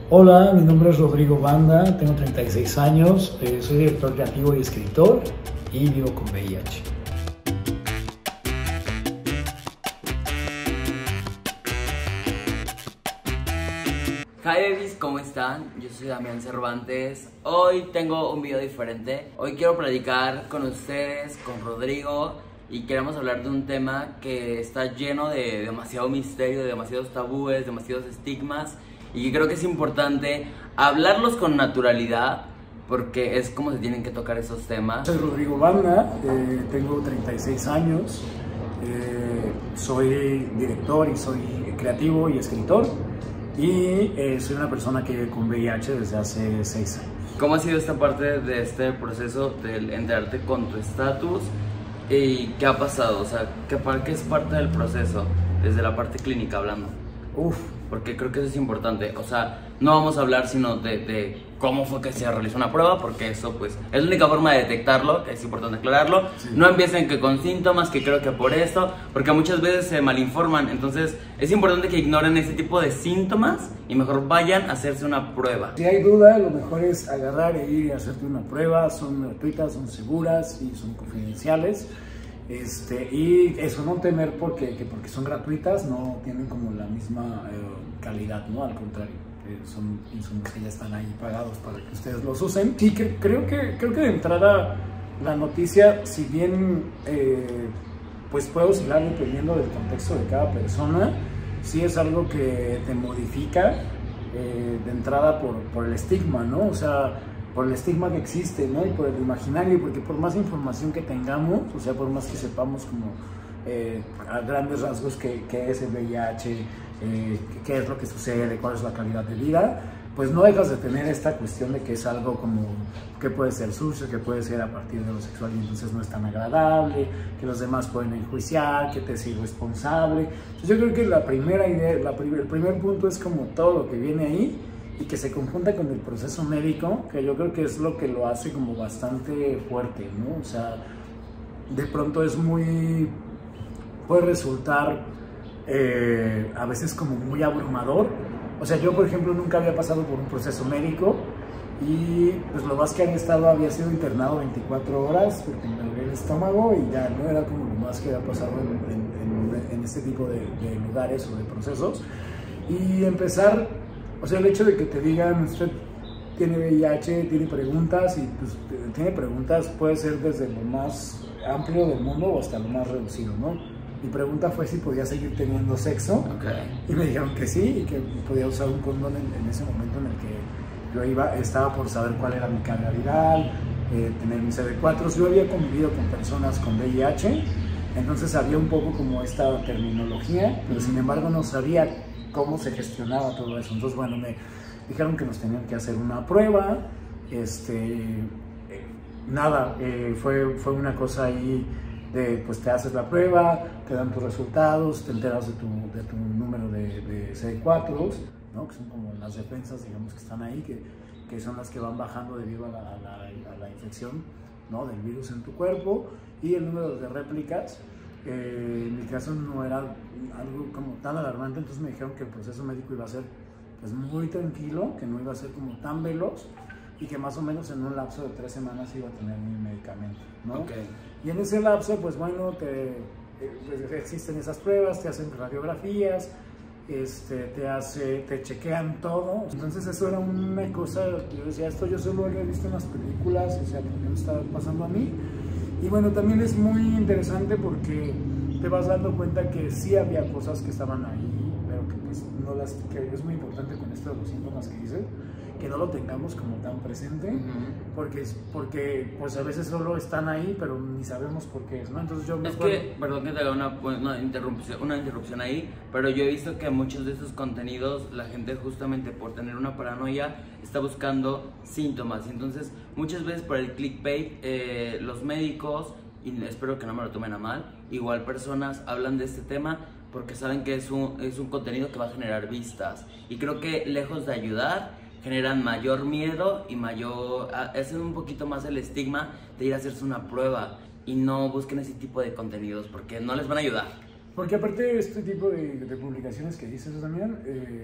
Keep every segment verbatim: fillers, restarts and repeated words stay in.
Hola, mi nombre es Rodrigo Banda, tengo treinta y seis años, eh, soy director creativo y escritor y vivo con V I H. Hi babies, ¿cómo están? Yo soy Damián Cervantes. Hoy tengo un video diferente. Hoy quiero platicar con ustedes, con Rodrigo, y queremos hablar de un tema que está lleno de demasiado misterio, de demasiados tabúes, demasiados estigmas, y que creo que es importante hablarlos con naturalidad, porque es como se tienen que tocar esos temas. Soy Rodrigo Banda, eh, tengo treinta y seis años, eh, soy director y soy creativo y escritor, y eh, soy una persona que vive con V I H desde hace seis años. ¿Cómo ha sido esta parte de este proceso de enterarte con tu estatus? ¿Y qué ha pasado? O sea, ¿qué, ¿qué es parte del proceso? Desde la parte clínica hablando. Uf. Porque creo que eso es importante. O sea, no vamos a hablar sino de, de cómo fue que se realizó una prueba, porque eso pues es la única forma de detectarlo, que es importante aclararlo. Sí. No empiecen que con síntomas, que creo que por esto, porque muchas veces se malinforman. Entonces es importante que ignoren ese tipo de síntomas y mejor vayan a hacerse una prueba. Si hay duda, lo mejor es agarrar e ir y hacerte una prueba. Son gratuitas, son seguras y son confidenciales. Este, y eso, no temer porque, que porque son gratuitas no tienen como la misma eh, calidad, ¿no? Al contrario, eh, son insumos que ya están ahí pagados para que ustedes los usen. Sí, que, creo, que, creo que de entrada la noticia, si bien eh, pues puede oscilar dependiendo del contexto de cada persona, sí es algo que te modifica eh, de entrada por, por el estigma, ¿no? O sea, por el estigma que existe, ¿no? Y por el imaginario, porque por más información que tengamos, o sea, por más que sepamos como eh, a grandes rasgos qué, qué es el V I H, eh, qué es lo que sucede, cuál es la calidad de vida, pues no dejas de tener esta cuestión de que es algo como que puede ser sucio, que puede ser a partir de lo sexual y entonces no es tan agradable, que los demás pueden enjuiciar, que te es irresponsable. Entonces yo creo que la primera idea, la primer, el primer punto es como todo lo que viene ahí, y que se conjunta con el proceso médico, que yo creo que es lo que lo hace como bastante fuerte, ¿no? O sea, de pronto es muy, puede resultar eh, a veces como muy abrumador. O sea, yo por ejemplo nunca había pasado por un proceso médico y pues lo más que había estado, había sido internado veinticuatro horas porque me dolía el estómago y ya no era como lo más que había pasado en, en, en, en este tipo de, de lugares o de procesos. Y empezar, o sea, el hecho de que te digan, usted tiene V I H, tiene preguntas, y pues tiene preguntas, puede ser desde lo más amplio del mundo o hasta lo más reducido, ¿no? Mi pregunta fue si podía seguir teniendo sexo, okay. Y me dijeron que sí, y que podía usar un condón en, en ese momento en el que yo iba, estaba por saber cuál era mi carga viral, eh, tener mi C D cuatro. Yo había convivido con personas con V I H, entonces sabía un poco como esta terminología, pero sin embargo no sabía cómo se gestionaba todo eso. Entonces, bueno, me dijeron que nos tenían que hacer una prueba, este, eh, nada, eh, fue, fue una cosa ahí de, pues te haces la prueba, te dan tus resultados, te enteras de tu, de tu número de, de C D cuatro, ¿no? Que son como las defensas, digamos, que están ahí, que, que son las que van bajando debido a la, a la, a la infección, ¿no? Del virus en tu cuerpo, y el número de réplicas. Eh, en mi caso no era algo como tan alarmante, entonces me dijeron que el proceso médico iba a ser pues muy tranquilo, que no iba a ser como tan veloz y que más o menos en un lapso de tres semanas iba a tener mi medicamento, ¿no? Okay. Y en ese lapso, pues bueno, te, eh, existen esas pruebas, te hacen radiografías, este, te, hace, te chequean todo. Entonces eso era una cosa, yo decía, esto yo solo lo he visto en las películas, o sea, ¿por qué me está pasando a mí? Y bueno, también es muy interesante porque te vas dando cuenta que sí había cosas que estaban ahí, pero que pues no las, que es muy importante con esto de los síntomas que dices, que no lo tengamos como tan presente, uh-huh. porque, porque pues a veces solo están ahí, pero ni sabemos por qué es, ¿no? Entonces yo me Es acuerdo... que, perdón que te haga una, una, interrupción, una interrupción ahí, pero yo he visto que muchos de estos contenidos, la gente justamente por tener una paranoia, está buscando síntomas, y entonces muchas veces por el clickbait, eh, los médicos, y espero que no me lo tomen a mal, igual personas hablan de este tema porque saben que es un, es un contenido que va a generar vistas, y creo que lejos de ayudar, generan mayor miedo y mayor, hacen un poquito más el estigma de ir a hacerse una prueba, y no busquen ese tipo de contenidos porque no les van a ayudar. Porque aparte de este tipo de, de publicaciones que dices también, eh,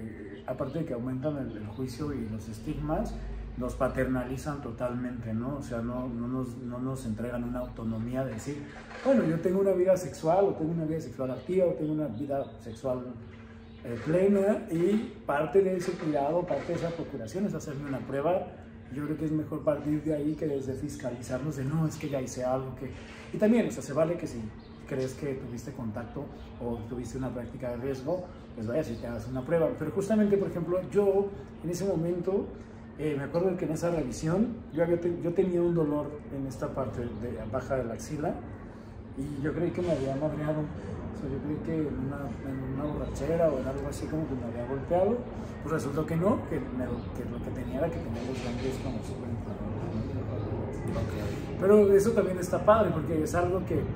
aparte de que aumentan el, el juicio y los estigmas, nos paternalizan totalmente, ¿no? O sea, no, no, nos, no nos entregan una autonomía de decir, bueno, yo tengo una vida sexual, o tengo una vida sexual activa, o tengo una vida sexual eh, plena, y parte de ese cuidado, parte de esa procuración es hacerme una prueba. Yo creo que es mejor partir de ahí que desde fiscalizarnos de, no, es que ya hice algo que... Y también, o sea, se vale que si crees que tuviste contacto o tuviste una práctica de riesgo, pues vaya, si te hagas una prueba. Pero justamente, por ejemplo, yo en ese momento, eh, me acuerdo que en esa revisión, yo, había te, yo tenía un dolor en esta parte de, baja de la axila, y yo creí que me había madreado. O sea, yo creí que en una, en una borrachera o en algo así como que me había golpeado. Pues resultó que no, que, me, que lo que tenía era que tenía los ganglios como súper inflamados. Okay. Pero eso también está padre, porque es algo que,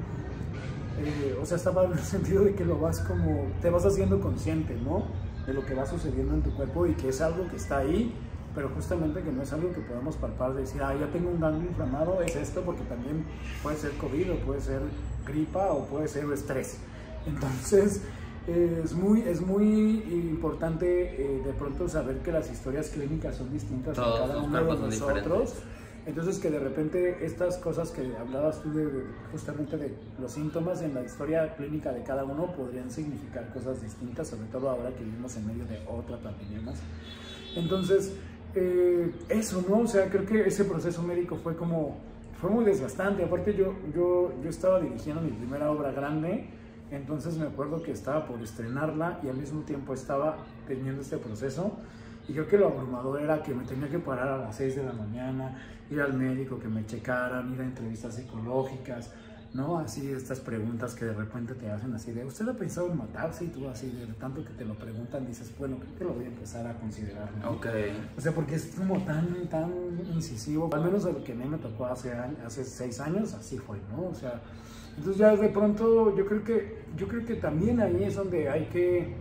eh, o sea, está padre en el sentido de que lo vas como, te vas haciendo consciente, ¿no? De lo que va sucediendo en tu cuerpo, y que es algo que está ahí, pero justamente que no es algo que podamos palpar, de decir, ah, ya tengo un ganglio inflamado, es esto, porque también puede ser COVID, o puede ser gripa, o puede ser estrés. Entonces, eh, es, muy, es muy importante eh, de pronto saber que las historias clínicas son distintas en cada uno de nosotros. Entonces, que de repente estas cosas que hablabas tú de, de, justamente de los síntomas en la historia clínica de cada uno podrían significar cosas distintas, sobre todo ahora que vivimos en medio de otra pandemia más. Entonces, eh, eso, ¿no? O sea, creo que ese proceso médico fue como, fue muy desgastante. Aparte, yo, yo, yo estaba dirigiendo mi primera obra grande. Entonces me acuerdo que estaba por estrenarla y al mismo tiempo estaba teniendo este proceso, y creo que lo abrumador era que me tenía que parar a las seis de la mañana, ir al médico, que me checaran, ir a entrevistas psicológicas, ¿no? Así estas preguntas que de repente te hacen así de, ¿usted ha pensado en matarse? Y tú así de tanto que te lo preguntan dices, bueno, creo que lo voy a empezar a considerar, ¿no? Okay. O sea, porque es como tan, tan incisivo, al menos lo que a mí me tocó hace, hace seis años, así fue, ¿no? O sea, entonces ya de pronto yo creo que, yo creo que también ahí es donde hay que,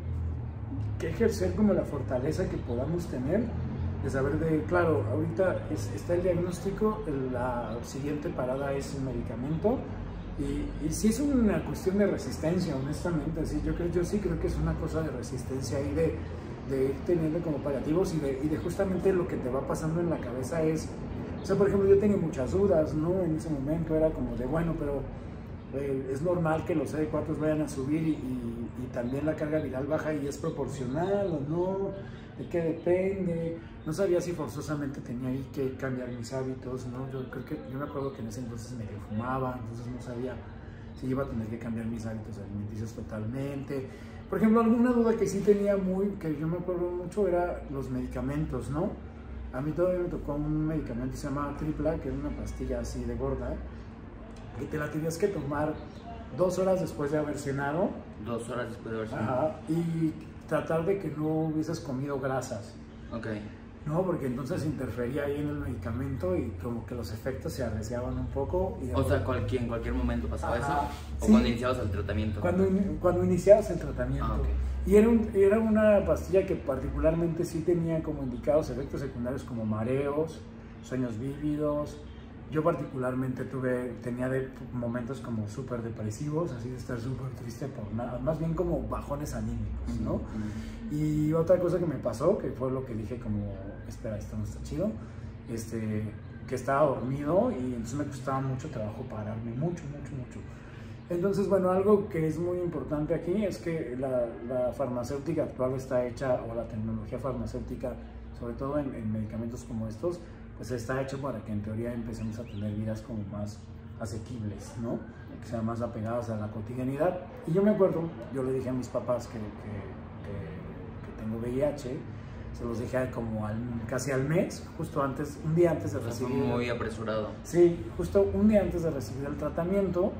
que ejercer como la fortaleza que podamos tener, de saber de, claro, ahorita es, está el diagnóstico, la siguiente parada es un medicamento, y, y sí es una cuestión de resistencia, honestamente, sí, yo, creo, yo sí creo que es una cosa de resistencia y de, de ir teniendo como paliativos, y de, y de justamente lo que te va pasando en la cabeza es, o sea, por ejemplo, yo tenía muchas dudas, ¿no? En ese momento era como de, bueno, pero Eh, es normal que los C D cuatro vayan a subir, y, y, y también la carga viral baja, y es proporcional o no, de qué depende. No sabía si forzosamente tenía ahí que cambiar mis hábitos, ¿no? Yo creo que, yo me acuerdo que en ese entonces medio fumaba, entonces no sabía si iba a tener que cambiar mis hábitos alimenticios totalmente. Por ejemplo, alguna duda que sí tenía muy, que yo me acuerdo mucho, era los medicamentos, ¿no? A mí todavía me tocó un medicamento que se llama Tripla, que era una pastilla así de gorda, y te la tenías que tomar dos horas después de haber cenado. Dos horas después de haber cenado. Ajá, y tratar de que no hubieses comido grasas. Ok. No, porque entonces interfería ahí en el medicamento y como que los efectos se arreciaban un poco. Y o sea, cualquier, en cualquier momento pasaba Ajá, eso. ¿O sí, cuando iniciabas el tratamiento? Cuando, cuando iniciabas el tratamiento. Ah, okay. Y era, un, era una pastilla que particularmente sí tenía como indicados efectos secundarios como mareos, sueños vívidos. Yo particularmente tuve, tenía de momentos como súper depresivos, así de estar súper triste por nada, más bien como bajones anímicos, ¿no? Uh-huh. Y otra cosa que me pasó, que fue lo que dije como, espera, esto no está chido, este, que estaba dormido y entonces me costaba mucho trabajo pararme, mucho, mucho, mucho. Entonces, bueno, algo que es muy importante aquí es que la, la farmacéutica actual está hecha, o la tecnología farmacéutica, sobre todo en, en medicamentos como estos, pues está hecho para que en teoría empecemos a tener vidas como más asequibles, ¿no? Que sean más apegadas a la cotidianidad. Y yo me acuerdo, yo le dije a mis papás que, que, que, que tengo V I H, se los dije como al, casi al mes, justo antes, un día antes de recibir... Fue muy apresurado. Sí, justo un día antes de recibir el tratamiento.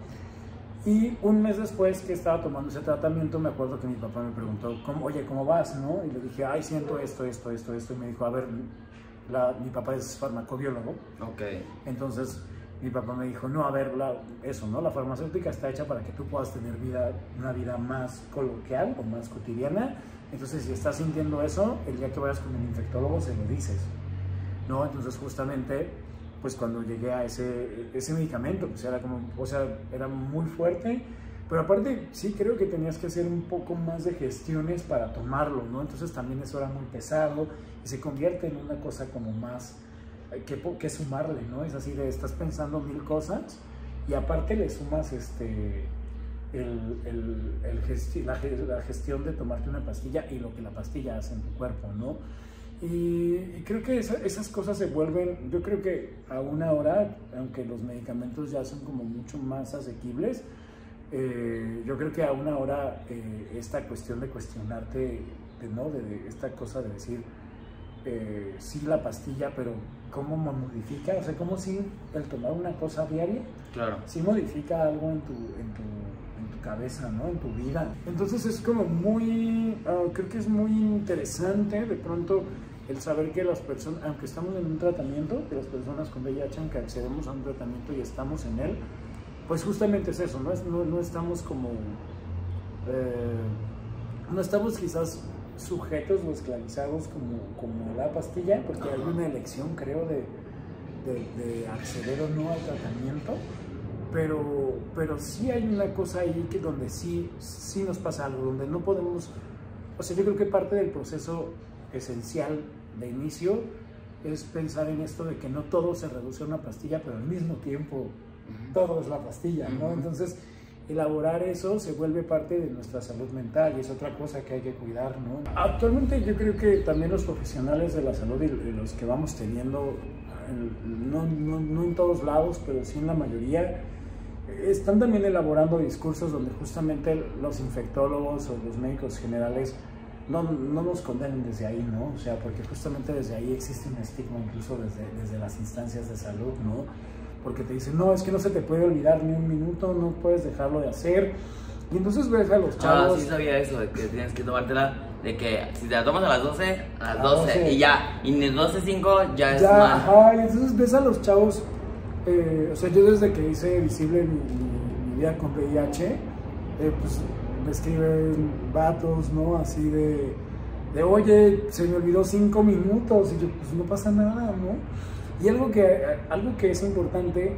Y un mes después que estaba tomando ese tratamiento, me acuerdo que mi papá me preguntó, ¿cómo, oye, ¿cómo vas? ¿No? Y le dije, ay, siento esto, esto, esto, esto. Y me dijo, a ver... La, mi papá es farmacobiólogo, okay. Entonces mi papá me dijo, no, a ver, la, eso, ¿no? La farmacéutica está hecha para que tú puedas tener vida, una vida más coloquial o más cotidiana, entonces si estás sintiendo eso, el día que vayas con un infectólogo se lo dices, ¿no? Entonces justamente, pues cuando llegué a ese, ese medicamento, pues era como, o sea, era muy fuerte, Pero aparte, sí creo que tenías que hacer un poco más de gestiones para tomarlo, ¿no? Entonces también eso era muy pesado y se convierte en una cosa como más que, que sumarle, ¿no? Es así de, estás pensando mil cosas y aparte le sumas este, el, el, el gesti la, la gestión de tomarte una pastilla y lo que la pastilla hace en tu cuerpo, ¿no? Y, y creo que esa, esas cosas se vuelven, yo creo que a una hora, aunque los medicamentos ya son como mucho más asequibles, Eh, yo creo que a una hora eh, esta cuestión de cuestionarte, de, ¿no? de, de esta cosa de decir, eh, sí la pastilla, pero ¿cómo modifica? O sea, ¿cómo si el tomar una cosa diaria, claro, sí modifica algo en tu, en tu, en tu cabeza, ¿no? En tu vida? Entonces es como muy, uh, creo que es muy interesante de pronto el saber que las personas, aunque estamos en un tratamiento, que las personas con V I H, aunque accedemos a un tratamiento y estamos en él, pues justamente es eso, no, es, no, no estamos como, eh, no estamos quizás sujetos o esclavizados como, como la pastilla, porque hay una elección, creo, de, de, de acceder o no al tratamiento, pero, pero sí hay una cosa ahí que donde sí, sí nos pasa algo, donde no podemos, o sea, yo creo que parte del proceso esencial de inicio es pensar en esto de que no todo se reduce a una pastilla, pero al mismo tiempo todo es la pastilla, ¿no? Entonces, elaborar eso se vuelve parte de nuestra salud mental y es otra cosa que hay que cuidar, ¿no? Actualmente yo creo que también los profesionales de la salud y los que vamos teniendo, no, no, no en todos lados, pero sí en la mayoría, están también elaborando discursos donde justamente los infectólogos o los médicos generales no, no nos condenen desde ahí, ¿no? O sea, porque justamente desde ahí existe un estigma, incluso desde, desde las instancias de salud, ¿no? Porque te dicen, no, es que no se te puede olvidar ni un minuto, no puedes dejarlo de hacer. Y entonces ves a los chavos... Ah, sí sabía eso, de que tienes que tomártela, de que si te la tomas a las doce, a las doce, y ya, y de doce a cinco ya es ya, mal. Ajá, y entonces ves a los chavos, eh, o sea, yo desde que hice visible mi, mi, mi vida con V I H, eh, pues me escriben vatos, ¿no? Así de, de, oye, se me olvidó cinco minutos, y yo, pues no pasa nada, ¿no? Y algo que, algo que es importante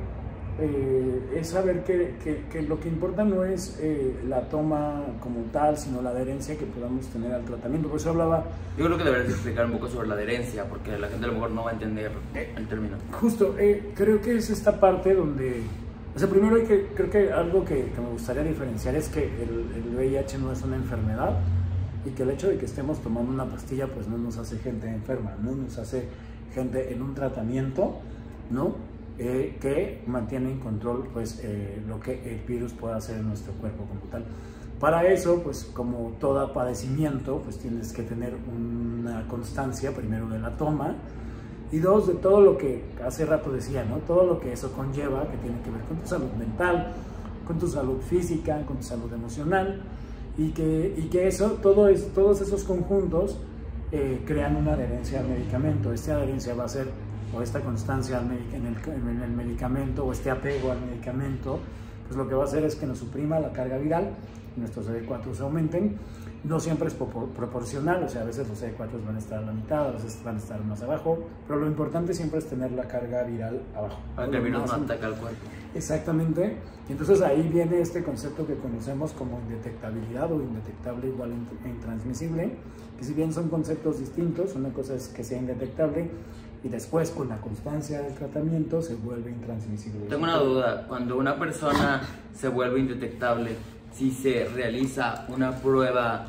eh, es saber que, que, que lo que importa no es eh, la toma como tal, sino la adherencia que podamos tener al tratamiento. Por eso hablaba... Yo creo que deberías explicar un poco sobre la adherencia, porque la gente a lo mejor no va a entender el término. Justo, eh, creo que es esta parte donde... O sea, primero hay que, creo que algo que, que me gustaría diferenciar es que el, el V I H no es una enfermedad y que el hecho de que estemos tomando una pastilla pues no nos hace gente enferma, no nos hace gente en un tratamiento, ¿no? Eh, que mantiene en control pues eh, lo que el virus puede hacer en nuestro cuerpo como tal. Para eso, pues como todo padecimiento, pues tienes que tener una constancia, primero de la toma, y dos, de todo lo que hace rato decía, ¿no? Todo lo que eso conlleva, que tiene que ver con tu salud mental, con tu salud física, con tu salud emocional, y que, y que eso, todo es, todos esos conjuntos eh, crean una adherencia al medicamento. Esta adherencia va a ser, o esta constancia en el, en el medicamento, o este apego al medicamento, pues lo que va a hacer es que nos suprima la carga viral, nuestros C D cuatro se aumenten. No siempre es proporcional, o sea, a veces los C D cuatro van a estar a la mitad, a veces van a estar más abajo, pero lo importante siempre es tener la carga viral abajo. Para que el virus no ataque al cuerpo. Exactamente, y entonces ahí viene este concepto que conocemos como indetectabilidad o indetectable igual a intransmisible, que si bien son conceptos distintos, una cosa es que sea indetectable y después con la constancia del tratamiento se vuelve intransmisible. Tengo una duda, cuando una persona se vuelve indetectable, si se realiza una prueba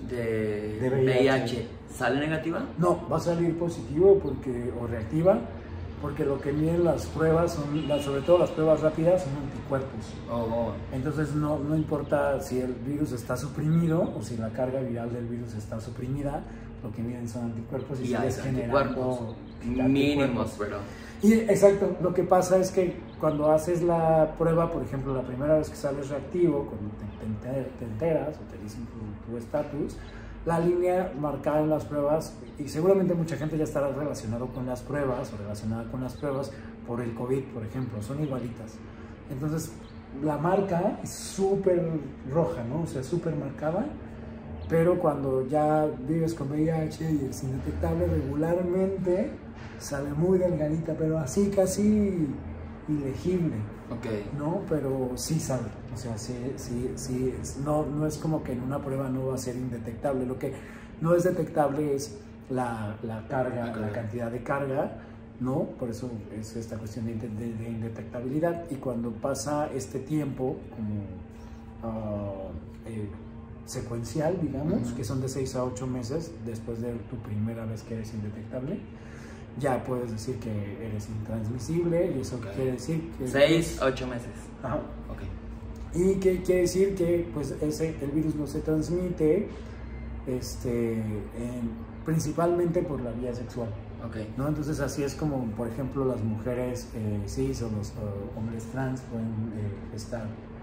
de, de V I H, ¿sale negativa? No, va a salir positivo porque, o reactiva, porque lo que miden las pruebas, son, las, sobre todo las pruebas rápidas, son anticuerpos. Oh, oh. Entonces no, no importa si el virus está suprimido o si la carga viral del virus está suprimida, lo que miden son anticuerpos y, y hay anticuerpos mínimos, pero... Y exacto, lo que pasa es que cuando haces la prueba, por ejemplo, la primera vez que sales reactivo, cuando te, te, te enteras o te dicen tu estatus, la línea marcada en las pruebas, y seguramente mucha gente ya estará relacionado con las pruebas o relacionada con las pruebas por el COVID, por ejemplo, son igualitas. Entonces, la marca es súper roja, ¿no? O sea, súper marcada, pero cuando ya vives con V I H y es indetectable regularmente, sale muy delgadita, pero así casi ilegible, okay. ¿no? Pero sí sabe, o sea, sí, sí, sí, no, no es como que en una prueba no va a ser indetectable. Lo que no es detectable es la, la carga, okay. la cantidad de carga, ¿no? Por eso es esta cuestión de, de, de indetectabilidad. Y cuando pasa este tiempo como uh, eh, secuencial, digamos, uh-huh. que son de seis a ocho meses después de tu primera vez que eres indetectable, ya puedes decir que eres intransmisible, y eso okay. quiere decir que... seis a ocho meses. Ajá. Ok. Y que quiere decir que pues, ese, el virus no se transmite este, en, principalmente por la vía sexual. Okay. ¿No? Entonces así es como, por ejemplo, las mujeres eh, cis o los uh, hombres trans pueden eh, estar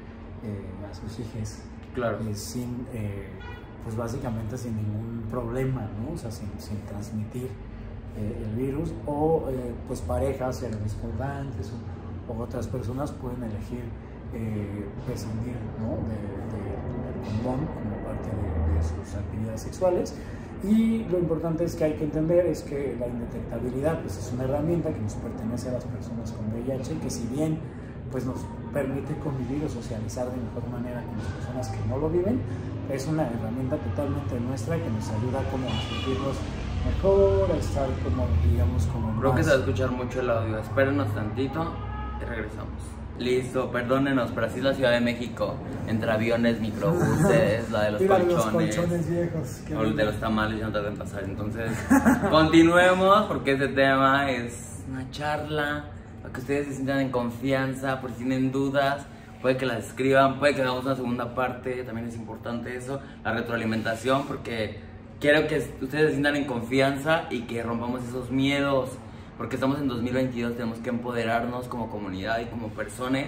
eh, a sus hijos claro. eh, sin, eh, pues básicamente sin ningún problema, ¿no? O sea, sin, sin transmitir eh, el virus, o eh, pues parejas heterosexuales o, o otras personas pueden elegir eh, prescindir, ¿no? de, de, del condón como parte de, de sus actividades sexuales. Y lo importante es que hay que entender es que la indetectabilidad pues, es una herramienta que nos pertenece a las personas con V I H, que si bien pues, nos permite convivir o socializar de mejor manera con las personas que no lo viven, es una herramienta totalmente nuestra que nos ayuda como a sentirnos mejor, a estar como, digamos, como Creo más... que se va a escuchar mucho el audio, espérenos tantito y regresamos. Listo, perdónenos, pero así es la Ciudad de México, entre aviones, microbuses, la de los Mira, colchones, los colchones viejos, o el de los tamales ya no tardan en pasar. Entonces, continuemos porque este tema es una charla para que ustedes se sientan en confianza, por si tienen dudas, puede que las escriban, puede que hagamos una segunda parte, también es importante eso, la retroalimentación, porque quiero que ustedes se sientan en confianza y que rompamos esos miedos. Porque estamos en dos mil veintidós, tenemos que empoderarnos como comunidad y como personas.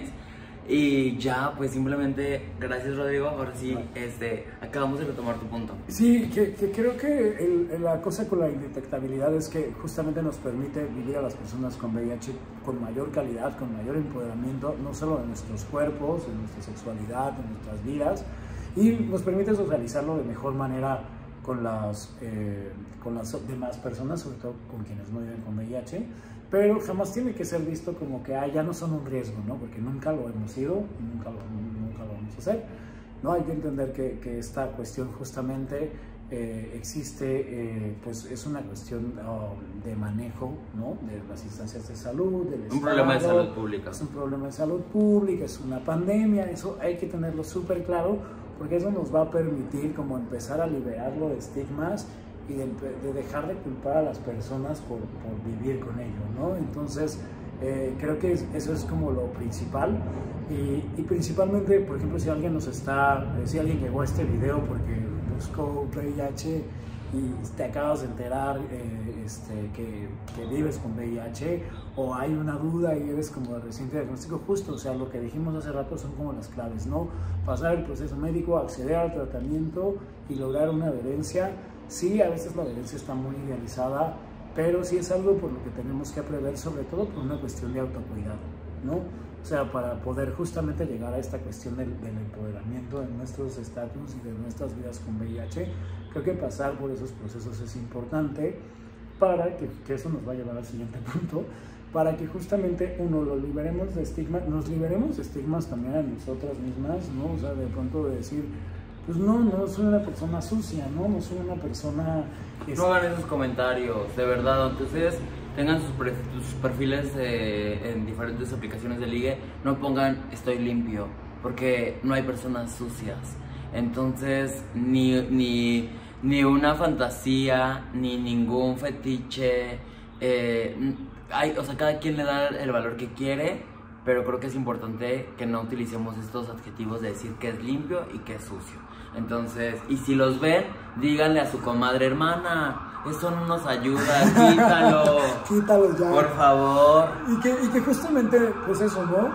Y ya, pues simplemente, gracias Rodrigo, ahora sí, este, acabamos de retomar tu punto. Sí, que, que creo que el, la cosa con la indetectabilidad es que justamente nos permite vivir a las personas con V I H con mayor calidad, con mayor empoderamiento, no solo de nuestros cuerpos, de nuestra sexualidad, de nuestras vidas, y nos permite socializarlo de mejor manera con las, eh, con las demás personas, sobre todo con quienes no viven con V I H, pero jamás tiene que ser visto como que ah, ya no son un riesgo, ¿no? Porque nunca lo hemos sido y nunca lo, nunca lo vamos a hacer, ¿no? Hay que entender que, que esta cuestión justamente eh, existe, eh, pues es una cuestión um, de manejo, ¿no? De las instancias de salud, del Un problema de salud pública. Es un problema de salud pública, es una pandemia, eso hay que tenerlo súper claro, porque eso nos va a permitir como empezar a liberarlo de estigmas y de, de dejar de culpar a las personas por, por vivir con ello, ¿no? Entonces, eh, creo que es, eso es como lo principal y, y principalmente, por ejemplo, si alguien nos está, eh, si alguien llegó a este video porque buscó V I H y te acabas de enterar eh, este, que, que vives con V I H o hay una duda y eres como de reciente diagnóstico, justo, o sea, lo que dijimos hace rato son como las claves, ¿no? Pasar el proceso médico, acceder al tratamiento y lograr una adherencia. Sí, a veces la adherencia está muy idealizada, pero sí es algo por lo que tenemos que prever, sobre todo por una cuestión de autocuidado, ¿no? O sea, para poder justamente llegar a esta cuestión del, del empoderamiento de nuestros estatus y de nuestras vidas con V I H, creo que pasar por esos procesos es importante para que, que eso nos va a llevar al siguiente punto, para que justamente, uno, lo liberemos de estigmas, nos liberemos de estigmas también a nosotras mismas, ¿no? O sea, de pronto de decir, pues no, no soy una persona sucia, ¿no? No soy una persona... Que no hagan esos comentarios, de verdad, aunque ustedes tengan sus, sus perfiles eh, en diferentes aplicaciones de ligue, no pongan estoy limpio, porque no hay personas sucias. Entonces, ni, ni, ni una fantasía, ni ningún fetiche, eh, hay, o sea, cada quien le da el valor que quiere, pero creo que es importante que no utilicemos estos adjetivos de decir que es limpio y que es sucio. Entonces, y si los ven, díganle a su comadre, hermana, eso no nos ayuda, quítalo. Quítalo ya. Por favor. Y que, y que justamente, pues eso, ¿no?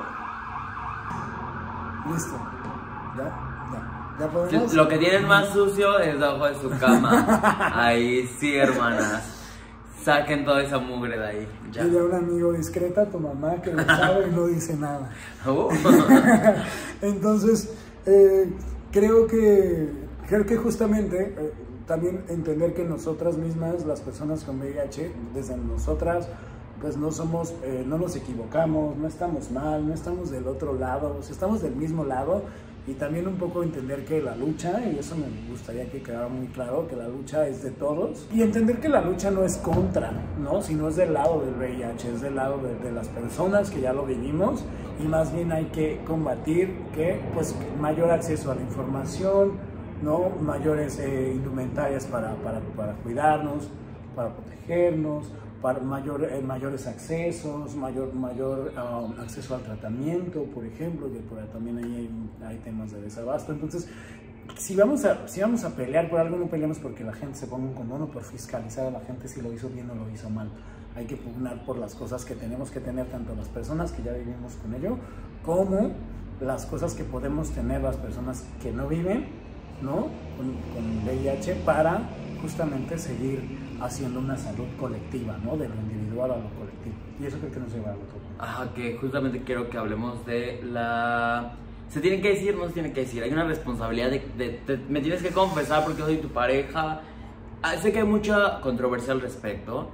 Listo. Ya, ya. Ya podemos. Lo que tienen más sucio es debajo de su cama. Ahí sí, hermanas. Saquen toda esa mugre de ahí. Ya. Dile a un amigo discreta, tu mamá, que lo sabe y no dice nada. Uh. Entonces, eh, creo que creo que justamente eh, también entender que nosotras mismas, las personas con V I H, desde nosotras pues no somos, eh, no nos equivocamos, no estamos mal, no estamos del otro lado, o sea, estamos del mismo lado. Y también un poco entender que la lucha, y eso me gustaría que quedara muy claro, que la lucha es de todos. Y entender que la lucha no es contra, ¿no? Sino es del lado del V I H, es del lado de, de las personas que ya lo vivimos. Y más bien hay que combatir que, pues, mayor acceso a la información, ¿no? Mayores eh, indumentarias para, para, para cuidarnos, para protegernos, para mayor, eh, mayores accesos, mayor, mayor um, acceso al tratamiento, por ejemplo, que por ahí también ahí hay, hay temas de desabasto. Entonces, si vamos, a, si vamos a pelear por algo, no peleamos porque la gente se ponga un condón o por fiscalizar a la gente si lo hizo bien o lo hizo mal. Hay que pugnar por las cosas que tenemos que tener, tanto las personas que ya vivimos con ello, como las cosas que podemos tener las personas que no viven, ¿no? con, con V I H, para justamente seguir haciendo una salud colectiva, ¿no? De lo individual a lo colectivo. Y eso creo que nos lleva a otro. Ajá, que justamente quiero que hablemos de la... ¿Se tiene que decir? No se tiene que decir. Hay una responsabilidad de... de, de me tienes que confesar porque soy tu pareja. Ah, sé que hay mucha controversia al respecto.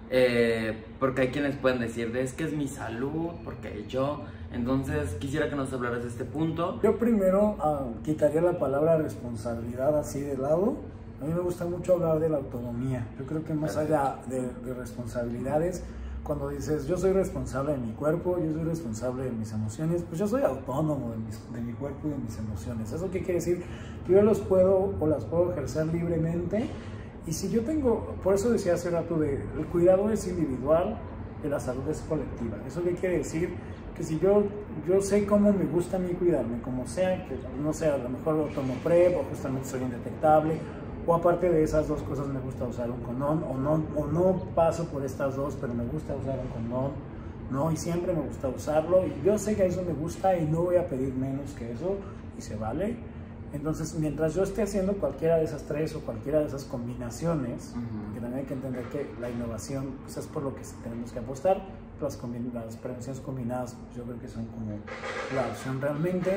Eh, porque hay quienes pueden decir, de, es que es mi salud, porque yo... Entonces, quisiera que nos hablaras de este punto. Yo primero uh, quitaría la palabra responsabilidad así de lado. A mí me gusta mucho hablar de la autonomía. Yo creo que más allá de, de responsabilidades, cuando dices yo soy responsable de mi cuerpo, yo soy responsable de mis emociones, pues yo soy autónomo de, mis, de mi cuerpo y de mis emociones. ¿Eso qué quiere decir? Que yo los puedo o las puedo ejercer libremente. Y si yo tengo, por eso decía hace rato, de, el cuidado es individual y la salud es colectiva. ¿Eso qué quiere decir? Que si yo, yo sé cómo me gusta a mí cuidarme, como sea, que no sé, a lo mejor lo tomo PrEP o justamente soy indetectable, o aparte de esas dos cosas me gusta usar un condón, o no, o no paso por estas dos, pero me gusta usar un condón, ¿no? Y siempre me gusta usarlo, y yo sé que eso me gusta y no voy a pedir menos que eso, y se vale. Entonces, mientras yo esté haciendo cualquiera de esas tres o cualquiera de esas combinaciones, uh-huh. que también hay que entender que la innovación, pues, es por lo que tenemos que apostar. Las, las prevenciones combinadas, pues, yo creo que son como la opción realmente.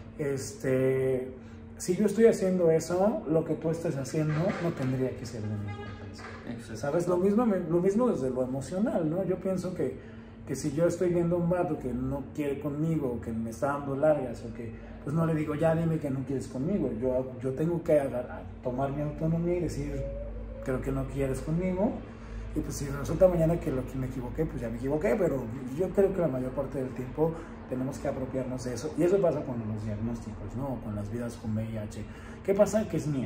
Este... Si yo estoy haciendo eso, lo que tú estés haciendo no tendría que ser de mi competencia. ¿Sabes? Lo mismo, lo mismo desde lo emocional, ¿no? Yo pienso que, que si yo estoy viendo a un vato que no quiere conmigo, que me está dando largas, o que, pues no le digo, ya dime que no quieres conmigo. Yo, yo tengo que agarrar, tomar mi autonomía y decir, creo que no quieres conmigo. Y pues si resulta mañana que lo que me equivoqué, pues ya me equivoqué, pero yo creo que la mayor parte del tiempo tenemos que apropiarnos de eso. Y eso pasa con los diagnósticos, ¿no? Con las vidas con V I H. ¿Qué pasa? Que es mía.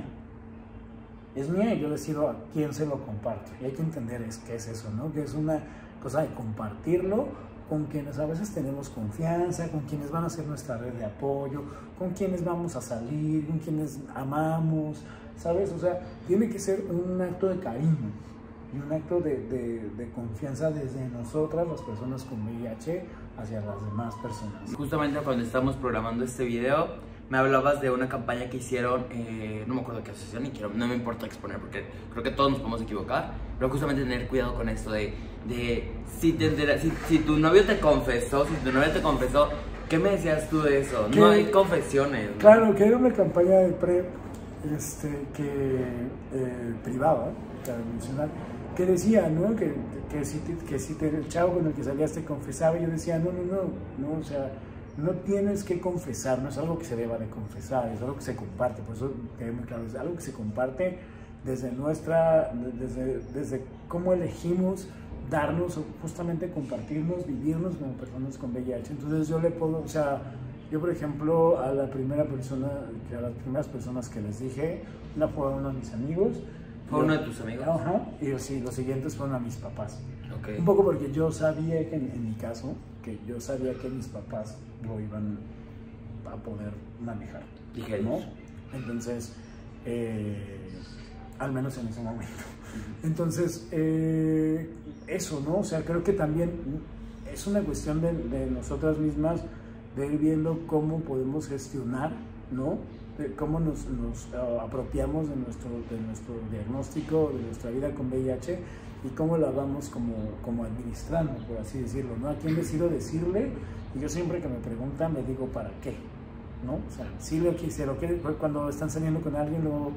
Es mía y yo decido a quién se lo comparto. Y hay que entender es, qué es eso, ¿no? Que es una cosa de compartirlo con quienes a veces tenemos confianza, con quienes van a ser nuestra red de apoyo, con quienes vamos a salir, con quienes amamos, ¿sabes? O sea, tiene que ser un acto de cariño y un acto de, de, de confianza desde nosotras, las personas con V I H, hacia las demás personas. Justamente cuando estamos programando este video, me hablabas de una campaña que hicieron, eh, no me acuerdo qué asociación, y quiero, no me importa exponer porque creo que todos nos podemos equivocar, pero justamente tener cuidado con esto de, de si, te, si, si tu novio te confesó, si tu novia te confesó, ¿qué me decías tú de eso? No hay confesiones, ¿no? Claro, que era una campaña de PrEP este, que, eh, privada, cabe mencionar, que decía, ¿no? Que, que, si, te, que si te, el chavo con el que salías te confesaba, y yo decía, no, no, no, no, o sea, no tienes que confesar, no es algo que se deba de confesar, es algo que se comparte, por eso quedé muy claro, es algo que se comparte desde nuestra, desde, desde cómo elegimos darnos, o justamente compartirnos, vivirnos como personas con V I H. Entonces yo le puedo, o sea, yo por ejemplo, a la primera persona, a las primeras personas que les dije, una fue uno de mis amigos. ¿Fue uno de tus amigos? Ajá, y sí, los siguientes fueron a mis papás. Okay. Un poco porque yo sabía que en, en mi caso, que yo sabía que mis papás lo iban a poder manejar, ¿no? Entonces, eh, al menos en ese momento. Entonces, eh, eso, ¿no? O sea, creo que también es una cuestión de, de nosotras mismas, de ir viendo cómo podemos gestionar, ¿no? De cómo nos, nos uh, apropiamos de nuestro, de nuestro diagnóstico, de nuestra vida con V I H, y cómo la vamos como, como administrando, por así decirlo, ¿no? A quién decido decirle, y yo siempre que me preguntan me digo, ¿para qué? ¿No? O sea, si lo quise, lo quiere, cuando están saliendo con alguien, luego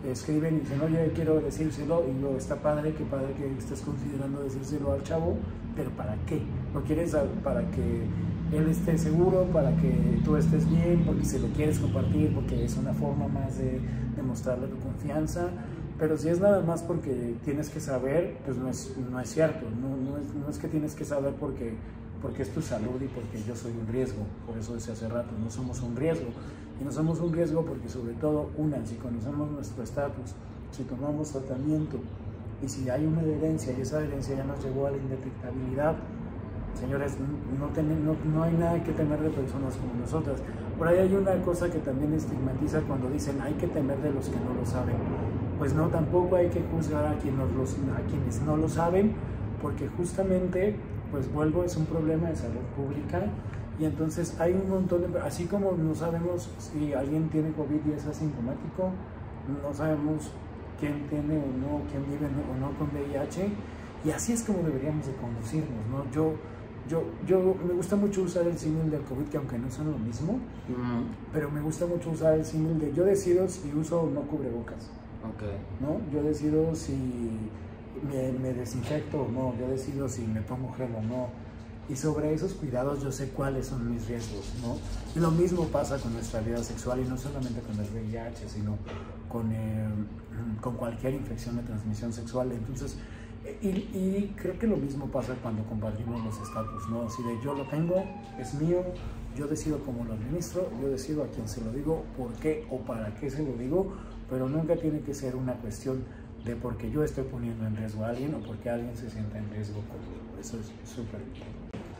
escriben y dicen, oye, quiero decírselo, y luego está padre, qué padre que estés considerando decírselo al chavo, pero ¿para qué? ¿Lo quieres para que él esté seguro, para que tú estés bien, porque se lo quieres compartir, porque es una forma más de demostrarle tu confianza? Pero si es nada más porque tienes que saber, pues no es, no es cierto, no, no, es, no es que tienes que saber porque, porque es tu salud y porque yo soy un riesgo. Por eso decía hace rato, no somos un riesgo. Y no somos un riesgo porque sobre todo, una, si conocemos nuestro estatus, si tomamos tratamiento y si hay una herencia y esa herencia ya nos llevó a la indetectabilidad, señores, no, ten, no, no hay nada que temer de personas como nosotras. Por ahí hay una cosa que también estigmatiza cuando dicen hay que temer de los que no lo saben. Pues no, tampoco hay que juzgar a quienes, los, a quienes no lo saben, porque justamente, pues vuelvo, es un problema de salud pública. Y entonces hay un montón de... Así como no sabemos si alguien tiene COVID y es asintomático, no sabemos quién tiene o no, quién vive o no con V I H, y así es como deberíamos de conducirnos, ¿no? Yo, yo, yo me gusta mucho usar el símil del COVID, que aunque no son lo mismo, uh-huh. pero me gusta mucho usar el símil de yo decido si uso o no cubrebocas, okay. ¿no? Yo decido si me, me desinfecto o no, yo decido si me pongo gel o no. Y sobre esos cuidados yo sé cuáles son mis riesgos, ¿no? Y lo mismo pasa con nuestra vida sexual, y no solamente con el V I H, sino con, eh, con cualquier infección de transmisión sexual. Entonces, y, y creo que lo mismo pasa cuando compartimos los estatus, ¿no? Si de yo lo tengo, es mío, yo decido cómo lo administro, yo decido a quién se lo digo, por qué o para qué se lo digo, pero nunca tiene que ser una cuestión de porque yo estoy poniendo en riesgo a alguien o porque alguien se sienta en riesgo conmigo. Eso es súper importante.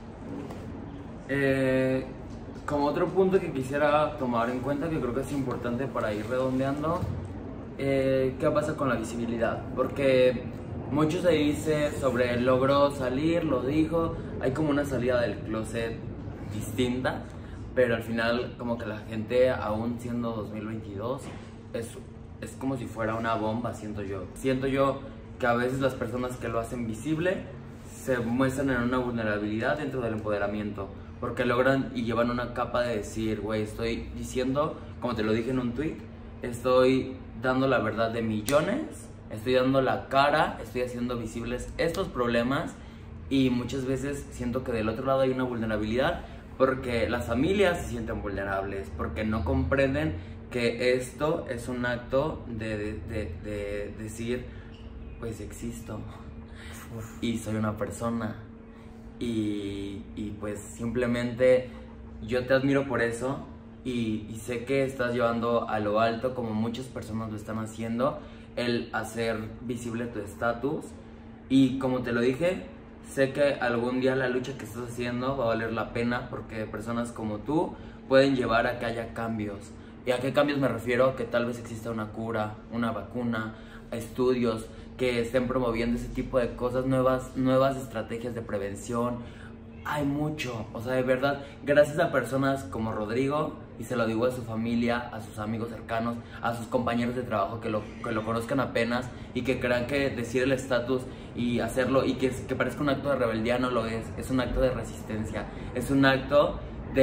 Eh, como otro punto que quisiera tomar en cuenta, que creo que es importante para ir redondeando, eh, ¿qué pasa con la visibilidad? Porque mucho se dice sobre logró salir, lo dijo, hay como una salida del closet distinta, pero al final como que la gente, aún siendo dos mil veintidós, es, es como si fuera una bomba, siento yo. Siento yo que a veces las personas que lo hacen visible se muestran en una vulnerabilidad dentro del empoderamiento, porque logran y llevan una capa de decir, güey, estoy diciendo, como te lo dije en un tweet, estoy dando la verdad de millones, estoy dando la cara, estoy haciendo visibles estos problemas, y muchas veces siento que del otro lado hay una vulnerabilidad porque las familias se sienten vulnerables, porque no comprenden que esto es un acto de, de, de, de decir, pues existo y soy una persona, y, y pues simplemente yo te admiro por eso, y, y sé que estás llevando a lo alto, como muchas personas lo están haciendo, el hacer visible tu estatus. Y como te lo dije, sé que algún día la lucha que estás haciendo va a valer la pena, porque personas como tú pueden llevar a que haya cambios. ¿Y a qué cambios me refiero? Que tal vez exista una cura, una vacuna, estudios que estén promoviendo ese tipo de cosas, nuevas, nuevas estrategias de prevención. Hay mucho, o sea, de verdad, gracias a personas como Rodrigo, y se lo digo a su familia, a sus amigos cercanos, a sus compañeros de trabajo que lo, que lo conozcan apenas y que crean que decir el estatus y hacerlo, y que, que parezca un acto de rebeldía, no lo es, es un acto de resistencia, es un acto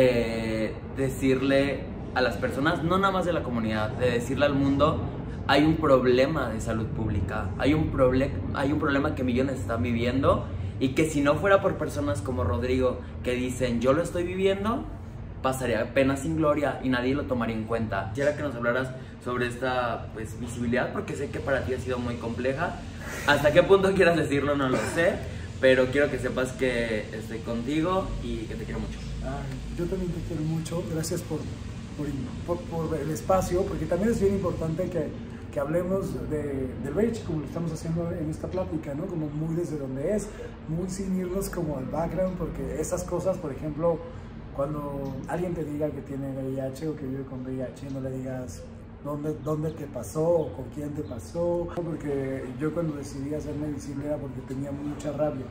de decirle a las personas, no nada más de la comunidad, de decirle al mundo, hay un problema de salud pública, hay un, proble hay un problema que millones están viviendo, y que si no fuera por personas como Rodrigo que dicen yo lo estoy viviendo, pasaría pena sin gloria y nadie lo tomaría en cuenta. Quisiera que nos hablaras sobre esta pues, visibilidad, porque sé que para ti ha sido muy compleja. Hasta qué punto quieras decirlo no lo sé, pero quiero que sepas que estoy contigo y que te quiero mucho. Ay, yo también te quiero mucho, gracias por, por, por, por el espacio, porque también es bien importante que, que hablemos de, del V I H, como lo estamos haciendo en esta plática, ¿no? Como muy desde donde es, muy sin irnos como al background, porque esas cosas, por ejemplo, cuando alguien te diga que tiene V I H o que vive con V I H, no le digas dónde, dónde te pasó o con quién te pasó, porque yo cuando decidí hacerme visible era porque tenía mucha rabia.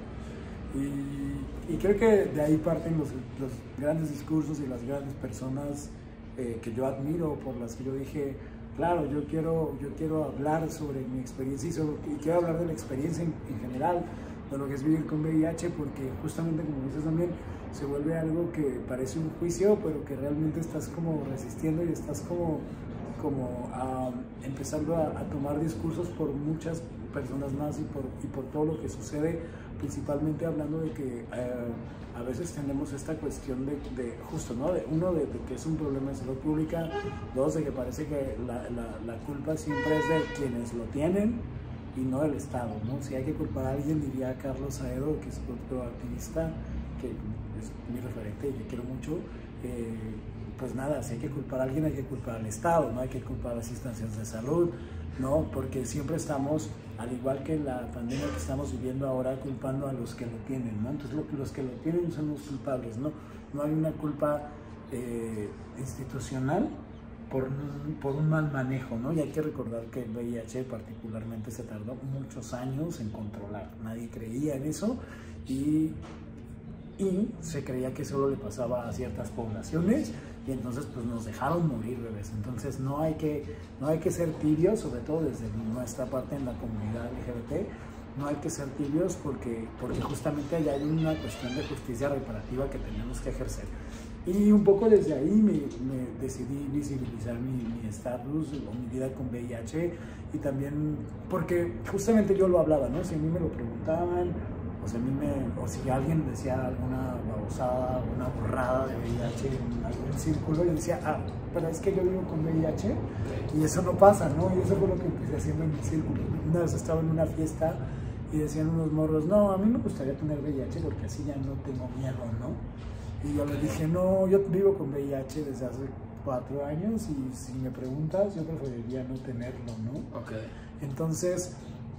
Y, y creo que de ahí parten los, los grandes discursos y las grandes personas eh, que yo admiro, por las que yo dije, claro, yo quiero, yo quiero hablar sobre mi experiencia y, sobre, y quiero hablar de la experiencia en, en general, de lo que es vivir con V I H, porque justamente, como dices también, se vuelve algo que parece un juicio, pero que realmente estás como resistiendo y estás como como uh, empezando a, a tomar discursos por muchas personas más y por, y por todo lo que sucede, principalmente hablando de que uh, a veces tenemos esta cuestión de, de justo, ¿no? De, uno, de, de que es un problema de salud pública, dos, de que parece que la, la, la culpa siempre es de quienes lo tienen y no del Estado, ¿no? Si hay que culpar a alguien, diría Carlos Saedo, que es otro activista, que es mi referente y que quiero mucho, eh, pues nada, si hay que culpar a alguien, hay que culpar al Estado, no hay que culpar a las instancias de salud, ¿no? Porque siempre estamos, al igual que la pandemia que estamos viviendo ahora, culpando a los que lo tienen, ¿no? Entonces lo, los que lo tienen son los culpables, ¿no? No hay una culpa eh, institucional por, por un mal manejo, ¿no? Y hay que recordar que el V I H particularmente se tardó muchos años en controlar, nadie creía en eso y, y se creía que solo le pasaba a ciertas poblaciones y entonces pues nos dejaron morir, bebés. Entonces no hay que, no hay que ser tibios, sobre todo desde nuestra parte en la comunidad L G B T, no hay que ser tibios porque, porque justamente allá hay una cuestión de justicia reparativa que tenemos que ejercer. Y un poco desde ahí me, me decidí visibilizar mi estatus o mi vida con V I H y también porque justamente yo lo hablaba, ¿no? Si a mí me lo preguntaban, o sea, a mí me, o si alguien decía alguna babosada, una borrada de V I H en algún círculo, yo decía, ah, pero es que yo vivo con V I H y eso no pasa, ¿no? Y eso fue lo que empecé haciendo en mi círculo. Una vez estaba en una fiesta y decían unos morros, no, a mí me gustaría tener V I H porque así ya no tengo miedo, ¿no? Y yo le dije, no, yo vivo con V I H desde hace cuatro años y si me preguntas, yo preferiría no tenerlo, ¿no? Okay. Entonces,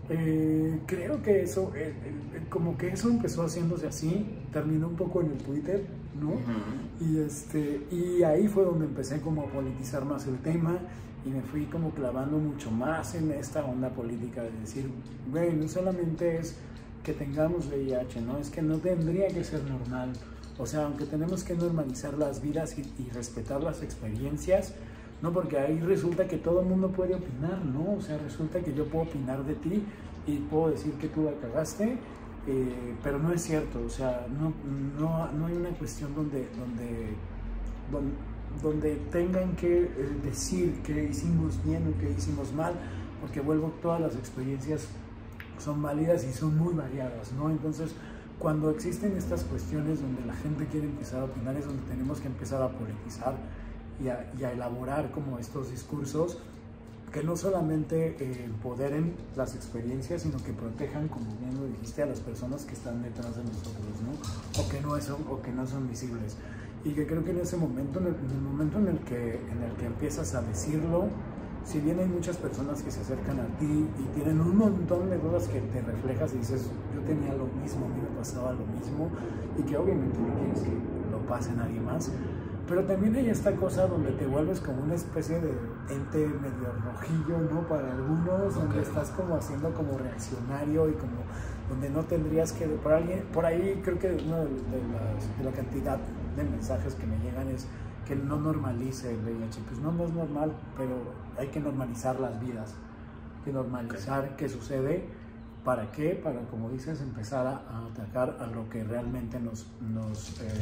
eh, creo que eso, eh, eh, como que eso empezó haciéndose así, terminó un poco en el Twitter, ¿no? Uh-huh. Y, este, y ahí fue donde empecé como a politizar más el tema y me fui como clavando mucho más en esta onda política de decir, güey, no solamente es que tengamos V I H, ¿no? Es que no tendría que ser normal. O sea, aunque tenemos que normalizar las vidas y, y respetar las experiencias, ¿no? Porque ahí resulta que todo el mundo puede opinar, ¿no? O sea, resulta que yo puedo opinar de ti y puedo decir que tú la cagaste, eh, pero no es cierto. O sea, no, no, no hay una cuestión donde, donde, donde, donde tengan que eh, decir que hicimos bien o que hicimos mal, porque vuelvo, todas las experiencias son válidas y son muy variadas, ¿no? Entonces, cuando existen estas cuestiones donde la gente quiere empezar a opinar, es donde tenemos que empezar a politizar y a, y a elaborar como estos discursos que no solamente eh, empoderen las experiencias, sino que protejan, como bien lo dijiste, a las personas que están detrás de nosotros, ¿no? O que no son, o que no son visibles. Y que creo que en ese momento, en el, en el momento en el, que, en el que empiezas a decirlo, si bien hay muchas personas que se acercan a ti y tienen un montón de dudas que te reflejas y dices, yo tenía lo mismo, a mí me pasaba lo mismo, y que obviamente no quieres que lo pase a nadie más, pero también hay esta cosa donde te vuelves como una especie de ente medio rojillo, ¿no? Para algunos, okay, donde estás como haciendo como reaccionario y como donde no tendrías que, por, alguien, por ahí creo que una de, de, las, de la cantidad de mensajes que me llegan es que no normalice el V I H. Pues no, no es normal, pero hay que normalizar las vidas, hay que normalizar okay. qué sucede, ¿para qué? Para, como dices, empezar a, a atacar a lo que realmente nos, nos, eh,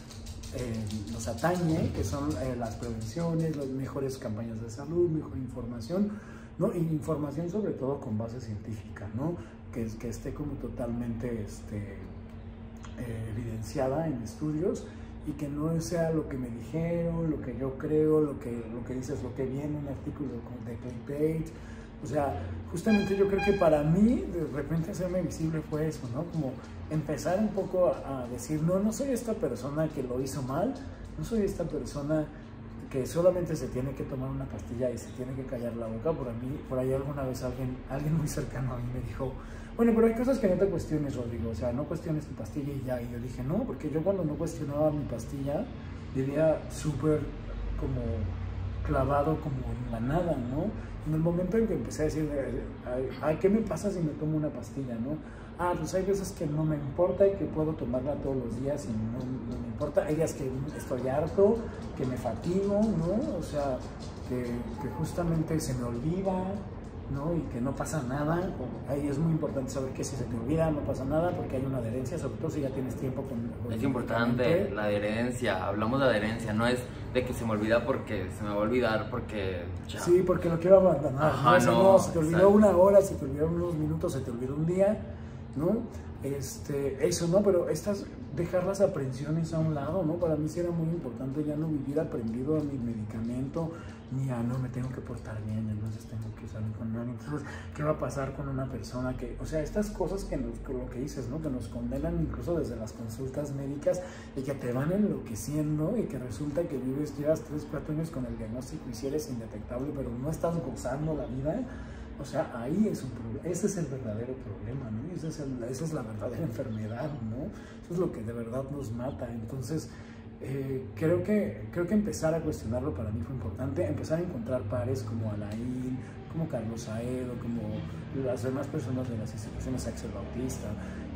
eh, nos atañe, que son eh, las prevenciones, las mejores campañas de salud, mejor información, ¿no? Y información sobre todo con base científica, ¿no? Que, que esté como totalmente este, eh, evidenciada en estudios, y que no sea lo que me dijeron, lo que yo creo, lo que, lo que dices, lo que viene, un artículo de clickbait. O sea, justamente yo creo que para mí, de repente hacerme visible fue eso, ¿no? Como empezar un poco a, a decir, no, no soy esta persona que lo hizo mal, no soy esta persona que solamente se tiene que tomar una pastilla y se tiene que callar la boca. Por, mí, por ahí alguna vez alguien, alguien muy cercano a mí me dijo, bueno, pero hay cosas que no te cuestiones, Rodrigo, o sea, no cuestiones tu pastilla y ya. Y yo dije, no, porque yo cuando no cuestionaba mi pastilla, vivía súper como clavado como en la nada, ¿no? En el momento en que empecé a decir, ay, ¿qué me pasa si me tomo una pastilla, no? Ah, pues hay veces que no me importa y que puedo tomarla todos los días y no, no me importa. Hay días que estoy harto, que me fatigo, ¿no? O sea, que, que justamente se me olvida, ¿no? Y que no pasa nada. Ahí es muy importante saber que si se te olvida no pasa nada porque hay una adherencia, sobre todo si ya tienes tiempo con... con es importante la adherencia, hablamos de adherencia, no es de que se me olvida porque se me va a olvidar porque... Ya. Sí, porque lo quiero abandonar. Ajá, ¿no? no, no, se te olvidó exacto. una hora, se te olvidaron unos minutos, se te olvidó un día, ¿no? Este, eso, ¿no? Pero estas, dejar las aprensiones a un lado, ¿no? Para mí sí era muy importante ya no vivir aprendido a mi medicamento, ni a no me tengo que portar bien, entonces tengo que salir con alguien. Entonces, ¿qué va a pasar con una persona que, o sea, estas cosas que nos, lo que dices, ¿no? Que nos condenan incluso desde las consultas médicas y que te van enloqueciendo y que resulta que vives, llevas tres, cuatro años con el diagnóstico y si eres indetectable, pero no estás gozando la vida. O sea, ahí es un problema, ese es el verdadero problema, ¿no? Ese es el, esa es la verdadera enfermedad, ¿no? Eso es lo que de verdad nos mata. Entonces, eh, creo, que, creo que empezar a cuestionarlo para mí fue importante, empezar a encontrar pares como Alain, como Carlos Saedo, como las demás personas de las instituciones Axel Bautista.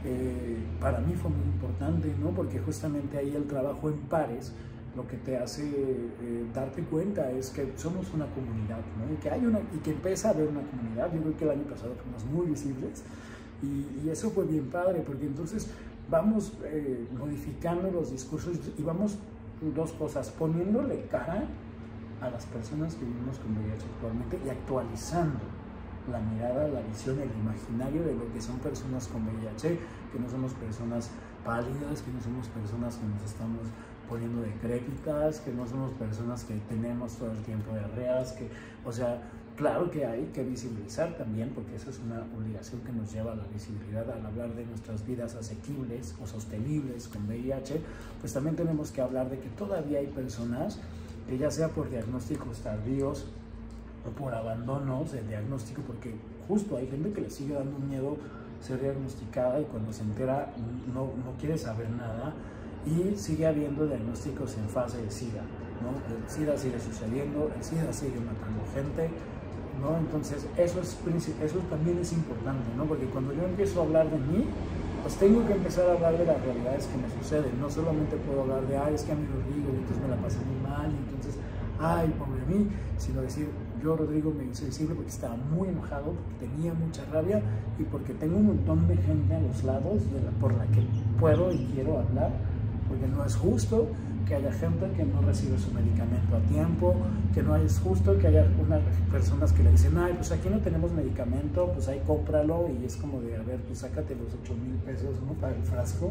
Eh, para mí fue muy importante, ¿no? Porque justamente ahí el trabajo en pares lo que te hace eh, darte cuenta es que somos una comunidad, ¿no? Y que hay una, y que empieza a haber una comunidad. Yo creo que el año pasado fuimos muy visibles y, y eso fue bien padre, porque entonces vamos eh, modificando los discursos y vamos, dos cosas, poniéndole cara a las personas que vivimos con V I H actualmente y actualizando la mirada, la visión, el imaginario de lo que son personas con V I H, que no somos personas pálidas, que no somos personas que nos estamos poniendo decrépitas, que no somos personas que tenemos todo el tiempo diarreas, que, o sea, claro que hay que visibilizar también, porque eso es una obligación que nos lleva a la visibilidad al hablar de nuestras vidas asequibles o sostenibles con V I H, pues también tenemos que hablar de que todavía hay personas que ya sea por diagnósticos tardíos o por abandonos del diagnóstico, porque justo hay gente que le sigue dando miedo ser diagnosticada y cuando se entera no, no quiere saber nada. Y sigue habiendo diagnósticos en fase de SIDA, ¿no? El SIDA sigue sucediendo, el SIDA sigue matando gente, ¿no? Entonces eso, es, eso también es importante, ¿no? Porque cuando yo empiezo a hablar de mí, pues tengo que empezar a hablar de las realidades que me suceden. No solamente puedo hablar de, ay, es que a mí Rodrigo, entonces me la pasé muy mal, y entonces, ay, pobre de mí, sino decir, yo Rodrigo me hice visible porque estaba muy enojado, porque tenía mucha rabia y porque tengo un montón de gente a los lados de la, por la que puedo y quiero hablar. Porque no es justo que haya gente que no recibe su medicamento a tiempo, que no es justo que haya unas personas que le dicen, ay, pues aquí no tenemos medicamento, pues ahí cómpralo, y es como de, a ver, pues sácate los ocho mil pesos, ¿no? Para el frasco,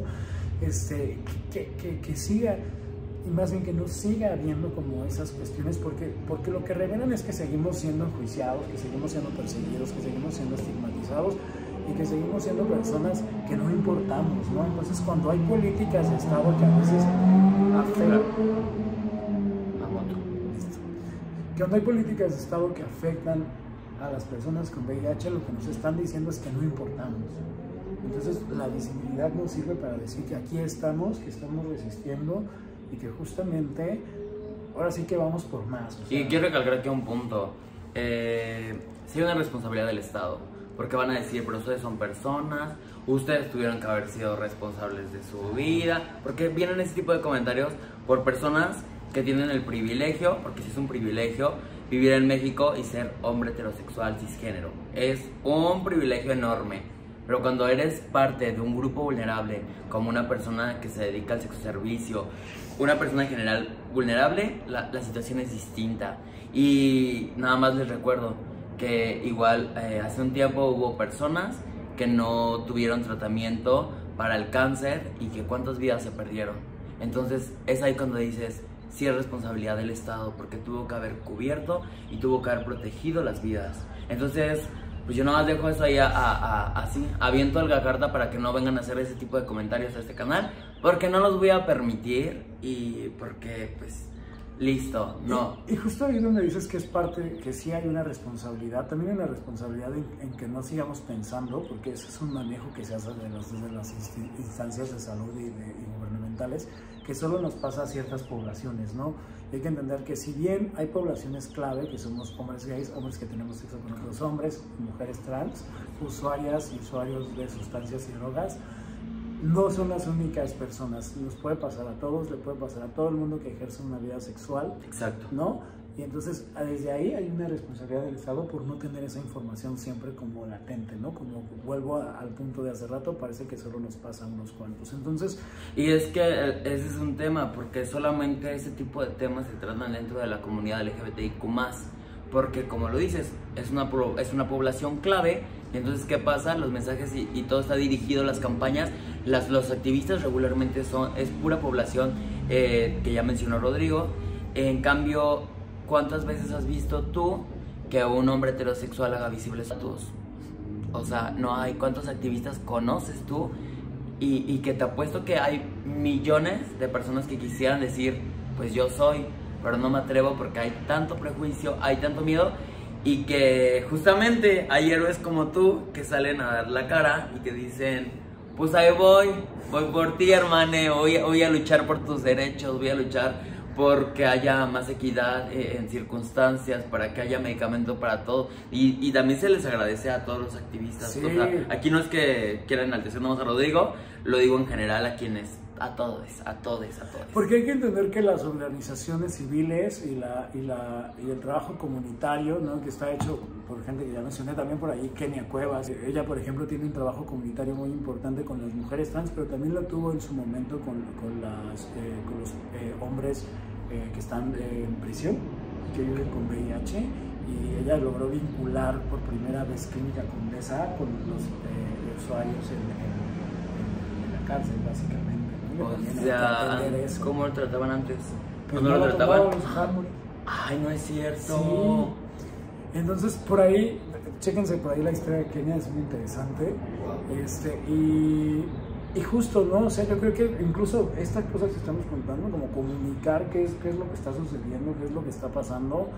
este, que, que, que siga, y más bien que no siga habiendo como esas cuestiones, porque, porque lo que revelan es que seguimos siendo enjuiciados, que seguimos siendo perseguidos, que seguimos siendo estigmatizados, y que seguimos siendo personas que no importamos, ¿no? Entonces, cuando hay políticas de Estado que a veces afectan... Que cuando hay políticas de Estado que afectan a las personas con V I H, lo que nos están diciendo es que no importamos. Entonces, la visibilidad nos sirve para decir que aquí estamos, que estamos resistiendo y que justamente, ahora sí que vamos por más. O sea, y quiero recalcar aquí un punto. Eh, sí hay una responsabilidad del Estado. Porque van a decir, pero ustedes son personas, ustedes tuvieron que haber sido responsables de su vida. Porque vienen ese tipo de comentarios por personas que tienen el privilegio, porque sí es un privilegio, vivir en México y ser hombre heterosexual cisgénero. Es un privilegio enorme. Pero cuando eres parte de un grupo vulnerable, como una persona que se dedica al sexoservicio, una persona en general vulnerable, la, la situación es distinta. Y nada más les recuerdo que igual eh, hace un tiempo hubo personas que no tuvieron tratamiento para el cáncer y que cuántas vidas se perdieron. Entonces es ahí cuando dices, sí es responsabilidad del Estado, porque tuvo que haber cubierto y tuvo que haber protegido las vidas. Entonces, pues yo nada más dejo eso ahí a, a, a, así, aviento la carta para que no vengan a hacer ese tipo de comentarios a este canal, porque no los voy a permitir y porque pues... Listo, no. Y, y justo ahí donde dices que es parte, que sí hay una responsabilidad, también hay una responsabilidad en, en que no sigamos pensando, porque ese es un manejo que se hace de las, desde las instancias de salud y, de, y gubernamentales, que solo nos pasa a ciertas poblaciones, ¿no? Y hay que entender que si bien hay poblaciones clave, que somos hombres gays, hombres que tenemos sexo con otros hombres, mujeres trans, usuarias y usuarios de sustancias y drogas, no son las únicas personas, nos puede pasar a todos, le puede pasar a todo el mundo que ejerce una vida sexual. Exacto. ¿No? Y entonces desde ahí hay una responsabilidad del Estado por no tener esa información siempre como latente, ¿no? Como vuelvo a, al punto de hace rato, parece que solo nos pasa a unos cuantos. Entonces... Y es que ese es un tema, porque solamente ese tipo de temas se tratan dentro de la comunidad L G B T I Q más, porque como lo dices, es una, es una población clave. Y entonces, ¿qué pasa? Los mensajes y, y todo está dirigido, las campañas, las, los activistas regularmente son, es pura población eh, que ya mencionó Rodrigo. En cambio, ¿cuántas veces has visto tú que un hombre heterosexual haga visibles a todos? O sea, no hay. ¿Cuántos activistas conoces tú? Y, y que te apuesto que hay millones de personas que quisieran decir, pues yo soy, pero no me atrevo porque hay tanto prejuicio, hay tanto miedo. Y que justamente hay héroes como tú que salen a dar la cara y que dicen, pues ahí voy, voy por ti, hermane, voy, voy a luchar por tus derechos, voy a luchar porque haya más equidad en circunstancias, para que haya medicamento para todo. Y, y también se les agradece a todos los activistas. Sí. O sea, aquí no es que quieran enaltecer nomás a Rodrigo, lo digo en general a quienes, a todos, a todos, a todos. Porque hay que entender que las organizaciones civiles y, la, y, la, y el trabajo comunitario, ¿no? Que está hecho por gente que ya mencioné, también por ahí Kenia Cuevas. Ella, por ejemplo, tiene un trabajo comunitario muy importante con las mujeres trans, pero también lo tuvo en su momento con, con, las, eh, con los eh, hombres eh, que están eh, en prisión, que viven con V I H, y ella logró vincular por primera vez Clínica Condesa con los eh, usuarios en, en, en la cárcel, básicamente. O sea, ¿cómo lo trataban antes? Pues ¿No no lo lo trataban? tomaban, los dejaban morir. Ay, no es cierto. Sí. Entonces, por ahí, chéquense por ahí la historia de Kenia, es muy interesante. Este, y, y justo, ¿no? O sea, yo creo que incluso estas cosas que estamos contando, como comunicar qué es, qué es lo que está sucediendo, qué es lo que está pasando,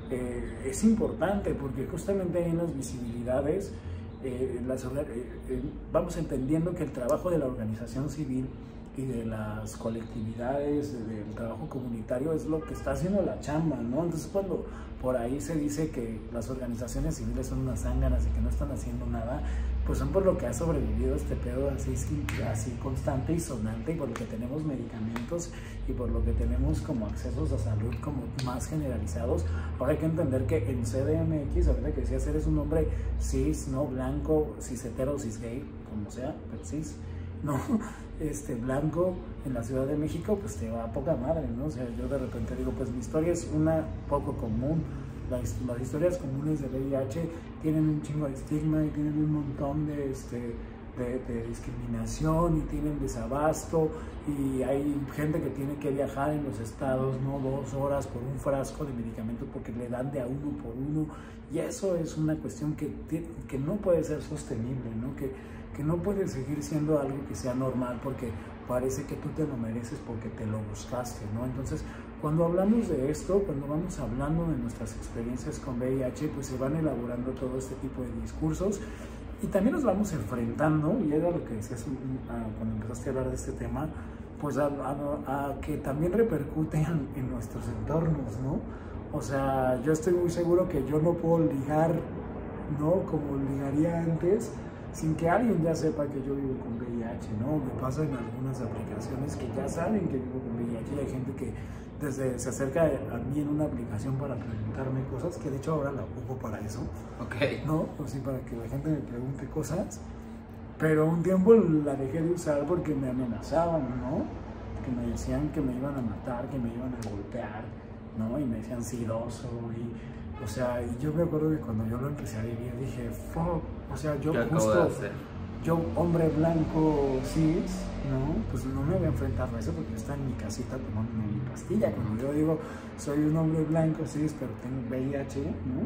eh, es importante, porque justamente hay unas visibilidades. Eh, las, eh, eh, vamos entendiendo que el trabajo de la organización civil y de las colectividades, del trabajo comunitario es lo que está haciendo la chamba, ¿no? Entonces cuando por ahí se dice que las organizaciones civiles son unas zánganas y que no están haciendo nada, pues son por lo que ha sobrevivido este pedo así, así constante y sonante, y por lo que tenemos medicamentos y por lo que tenemos como accesos a salud como más generalizados. Ahora hay que entender que en C D M X, ahorita que decías, eres un hombre cis, no blanco, cis hetero, cis gay, como sea, pero cis, no, este, blanco en la Ciudad de México, pues te va a poca madre, ¿no? O sea, yo de repente digo, pues mi historia es una poco común. Las, las historias comunes de V I H tienen un chingo de estigma y tienen un montón de, este, de, de discriminación y tienen desabasto, y hay gente que tiene que viajar en los estados, ¿no? Dos horas por un frasco de medicamentos porque le dan de a uno por uno, y eso es una cuestión que, que no puede ser sostenible, ¿no? Que, que no puede seguir siendo algo que sea normal porque parece que tú te lo mereces porque te lo buscaste, ¿no? Entonces, cuando hablamos de esto, cuando vamos hablando de nuestras experiencias con V I H, pues se van elaborando todo este tipo de discursos, y también nos vamos enfrentando, y era lo que decías cuando empezaste a hablar de este tema, pues a, a, a que también repercuten en nuestros entornos, ¿no? O sea, yo estoy muy seguro que yo no puedo ligar, ¿no? Como ligaría antes, sin que alguien ya sepa que yo vivo con V I H, ¿no? Me pasa en algunas aplicaciones que ya saben que vivo con V I H, y hay gente que desde se acerca a mí en una aplicación para preguntarme cosas, que de hecho ahora la ocupo para eso, ok, ¿no? Pues sí, para que la gente me pregunte cosas, pero un tiempo la dejé de usar porque me amenazaban, ¿no? Que me decían que me iban a matar, que me iban a golpear, ¿no? Y me decían sidoso, y, o sea, y yo me acuerdo que cuando yo lo empecé a vivir dije, fuck, o sea, yo justo, yo hombre blanco cis, ¿no? Pues no me voy a enfrentar a eso porque yo estaba en mi casita tomándome mi pastilla. Cuando yo digo, soy un hombre blanco cis, pero tengo V I H, ¿no?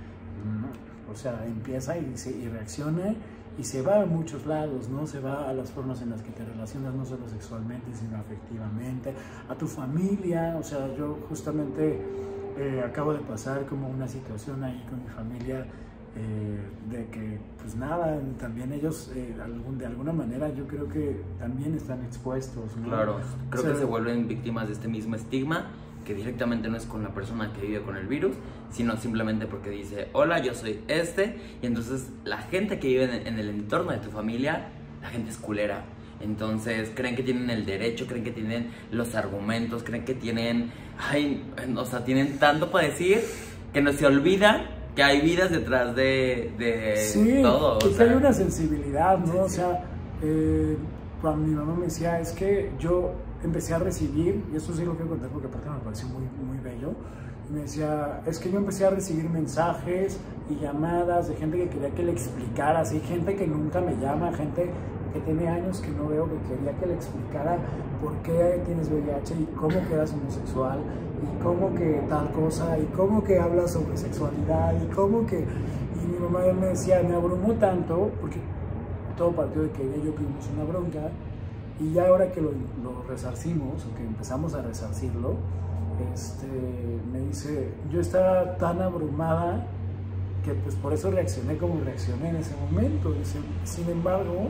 No. O sea, empieza y, se, y reacciona y se va a muchos lados, ¿no? Se va a las formas en las que te relacionas, no solo sexualmente, sino afectivamente, a tu familia. O sea, yo justamente eh, acabo de pasar como una situación ahí con mi familia, eh, de que, pues nada, también ellos, eh, algún, de alguna manera, yo creo que también están expuestos, ¿no? Claro, creo o sea, que se vuelven víctimas de este mismo estigma, que directamente no es con la persona que vive con el virus, sino simplemente porque dice, hola, yo soy este, y entonces la gente que vive en, en el entorno de tu familia, la gente es culera. Entonces creen que tienen el derecho, creen que tienen los argumentos, creen que tienen, ay, o sea, tienen tanto para decir que no se olvidan que hay vidas detrás de, de sí, todo. Sí, hay una sensibilidad, ¿no? Sí, o sea, sí. eh, cuando mi mamá me decía, es que yo empecé a recibir, y esto sí lo quiero contar porque aparte me pareció muy, muy bello, y me decía, es que yo empecé a recibir mensajes y llamadas de gente que quería que le explicara, así, gente que nunca me llama, gente que tiene años que no veo, que quería que le explicara por qué tienes V I H y cómo que eras homosexual y cómo que tal cosa y cómo que hablas sobre sexualidad y cómo que... Y mi mamá me decía, me abrumó tanto, porque todo partió de que ella y yo tuvimos una bronca, y ya ahora que lo, lo resarcimos, o que empezamos a resarcirlo, este, me dice, yo estaba tan abrumada que pues por eso reaccioné como reaccioné en ese momento. Dice, sin embargo,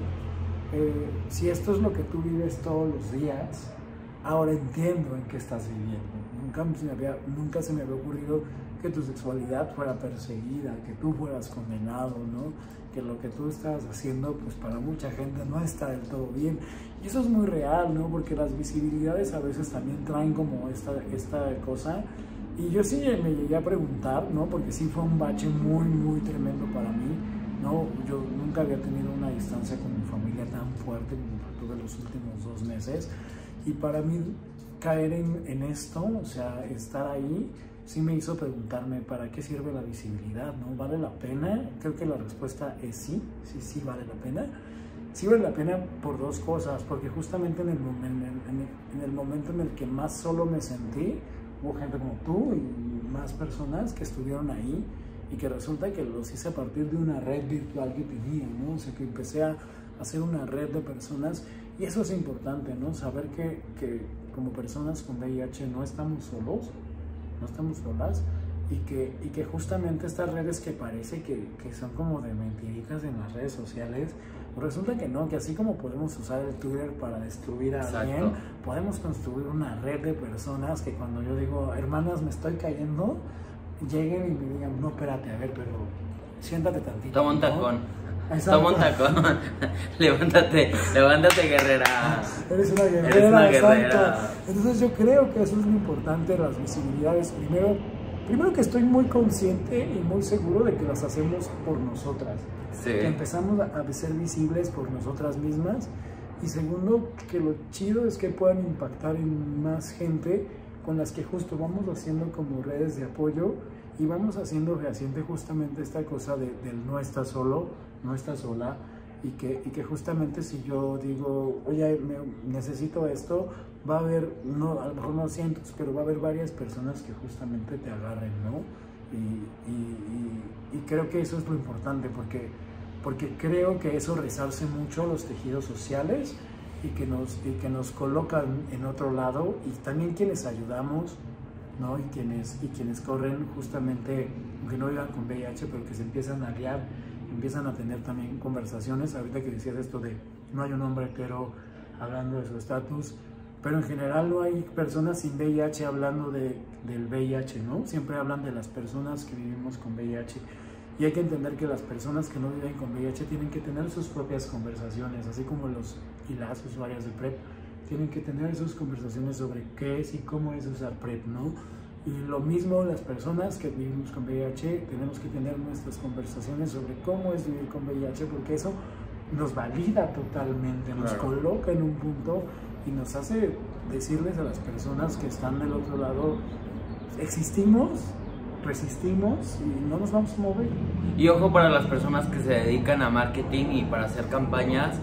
eh, si esto es lo que tú vives todos los días, ahora entiendo en qué estás viviendo. Nunca se me había, nunca se me había ocurrido que tu sexualidad fuera perseguida, que tú fueras condenado, ¿no? Que lo que tú estabas haciendo, pues para mucha gente no está del todo bien. Y eso es muy real, ¿no? Porque las visibilidades a veces también traen como esta, esta cosa. Y yo sí me llegué a preguntar, ¿no? Porque sí fue un bache muy, muy tremendo para mí, ¿no? Yo nunca había tenido una distancia con mi familia tan fuerte como tuve los últimos dos meses. Y para mí caer en, en esto, o sea, estar ahí, sí me hizo preguntarme, ¿para qué sirve la visibilidad? ¿No? ¿Vale la pena? Creo que la respuesta es sí, sí, sí vale la pena. Sí vale la pena por dos cosas, porque justamente en el, en el, en el, en el momento en el que más solo me sentí, hubo gente como tú y más personas que estuvieron ahí y que resulta que los hice a partir de una red virtual que tenía, ¿no? O sea, que empecé a hacer una red de personas y eso es importante, ¿no? Saber que, que como personas con V I H no estamos solos, no estamos solas y que, y que justamente estas redes que parece que, que son como de mentiritas en las redes sociales, pues resulta que no, que así como podemos usar el Twitter para destruir a Exacto. alguien, podemos construir una red de personas que cuando yo digo, hermanas, me estoy cayendo, lleguen y me digan, no, espérate, a ver, pero siéntate tantito. Toma un tacón. ¿No? Toma un tacón. levántate, levántate, guerrera. Eres una guerrera. Eres una guerrera. Entonces yo creo que eso es lo importante, las visibilidades. Primero, primero que estoy muy consciente y muy seguro de que las hacemos por nosotras. Sí. Que empezamos a ser visibles por nosotras mismas. Y segundo, que lo chido es que puedan impactar en más gente con las que justo vamos haciendo como redes de apoyo y vamos haciendo fehaciente justamente esta cosa de, del no estás solo, no estás sola, y que, y que justamente si yo digo, oye, me, necesito esto, va a haber, no, a lo mejor no cientos, pero va a haber varias personas que justamente te agarren, ¿no? Y, y, y, y creo que eso es lo importante, porque, porque creo que eso resarce mucho los tejidos sociales y que nos, y que nos colocan en otro lado, y también quienes ayudamos, ¿no? Y quienes, y quienes corren justamente, aunque no vivan con V I H, pero que se empiezan a aliar, empiezan a tener también conversaciones. Ahorita que decías esto de no hay un hombre hetero hablando de su estatus, pero en general no hay personas sin V I H hablando de, del V I H, ¿no? Siempre hablan de las personas que vivimos con V I H. Y hay que entender que las personas que no viven con V I H tienen que tener sus propias conversaciones, así como los y las usuarias de PrEP tienen que tener sus conversaciones sobre qué es y cómo es usar PrEP, ¿no? Y lo mismo las personas que vivimos con V I H, tenemos que tener nuestras conversaciones sobre cómo es vivir con V I H, porque eso nos valida totalmente, nos claro. coloca en un punto y nos hace decirles a las personas que están del otro lado, existimos, resistimos y no nos vamos a mover. Y ojo para las personas que se dedican a marketing y para hacer campañas,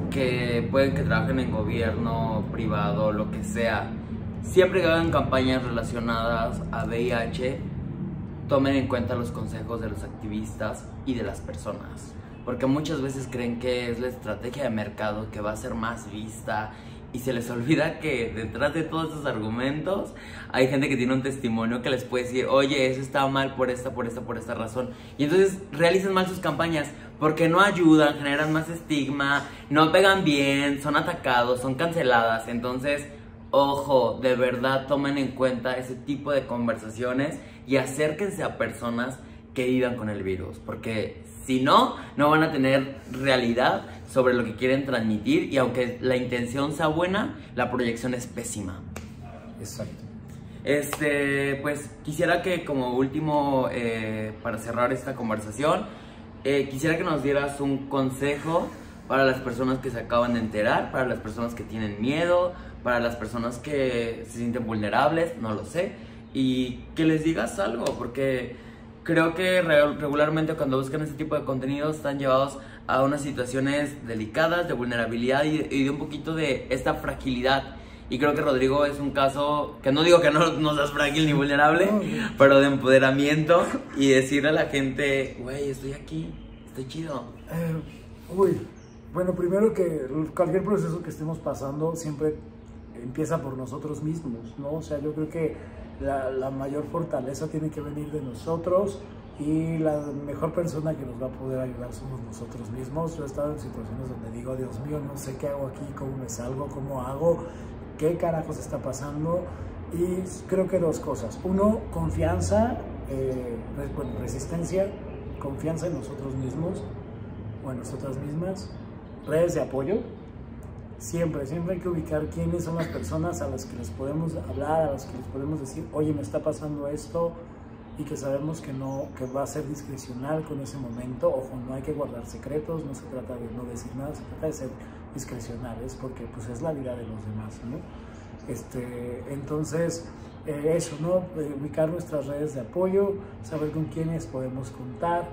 que pueden que trabajen en gobierno, privado, lo que sea. Siempre que hagan campañas relacionadas a V I H, tomen en cuenta los consejos de los activistas y de las personas. Porque muchas veces creen que es la estrategia de mercado que va a ser más vista y se les olvida que detrás de todos esos argumentos hay gente que tiene un testimonio que les puede decir, oye, eso está mal por esta, por esta, por esta razón. Y entonces realizan mal sus campañas porque no ayudan, generan más estigma, no pegan bien, son atacados, son canceladas. Entonces, ojo, de verdad tomen en cuenta ese tipo de conversaciones y acérquense a personas que vivan con el virus, porque si no, no van a tener realidad sobre lo que quieren transmitir, y aunque la intención sea buena, la proyección es pésima. Exacto. Este, pues quisiera que como último, eh, para cerrar esta conversación, eh, quisiera que nos dieras un consejo para las personas que se acaban de enterar, para las personas que tienen miedo, para las personas que se sienten vulnerables, no lo sé, y que les digas algo, porque creo que regularmente cuando buscan este tipo de contenidos están llevados a unas situaciones delicadas, de vulnerabilidad y, y de un poquito de esta fragilidad. Y creo que Rodrigo es un caso, que no digo que no, no seas frágil ni vulnerable, pero de empoderamiento y decirle a la gente, güey, estoy aquí, estoy chido. Eh, uy, bueno, primero que cualquier proceso que estemos pasando siempre empieza por nosotros mismos, ¿no? O sea, yo creo que la, la mayor fortaleza tiene que venir de nosotros, y la mejor persona que nos va a poder ayudar somos nosotros mismos. Yo he estado en situaciones donde digo, Dios mío, no sé qué hago aquí, cómo me salgo, cómo hago, qué carajos está pasando. Y creo que dos cosas. Uno, confianza, eh, bueno, resistencia, confianza en nosotros mismos o en nosotras mismas, redes de apoyo. Siempre, siempre hay que ubicar quiénes son las personas a las que les podemos hablar, a las que les podemos decir, oye, me está pasando esto, y que sabemos que, no, que va a ser discrecional con ese momento. Ojo, no hay que guardar secretos, no se trata de no decir nada, se trata de ser discrecionales, porque pues es la vida de los demás, ¿no? Este, entonces, eh, eso, ¿no? Eh, ubicar nuestras redes de apoyo, saber con quiénes podemos contar,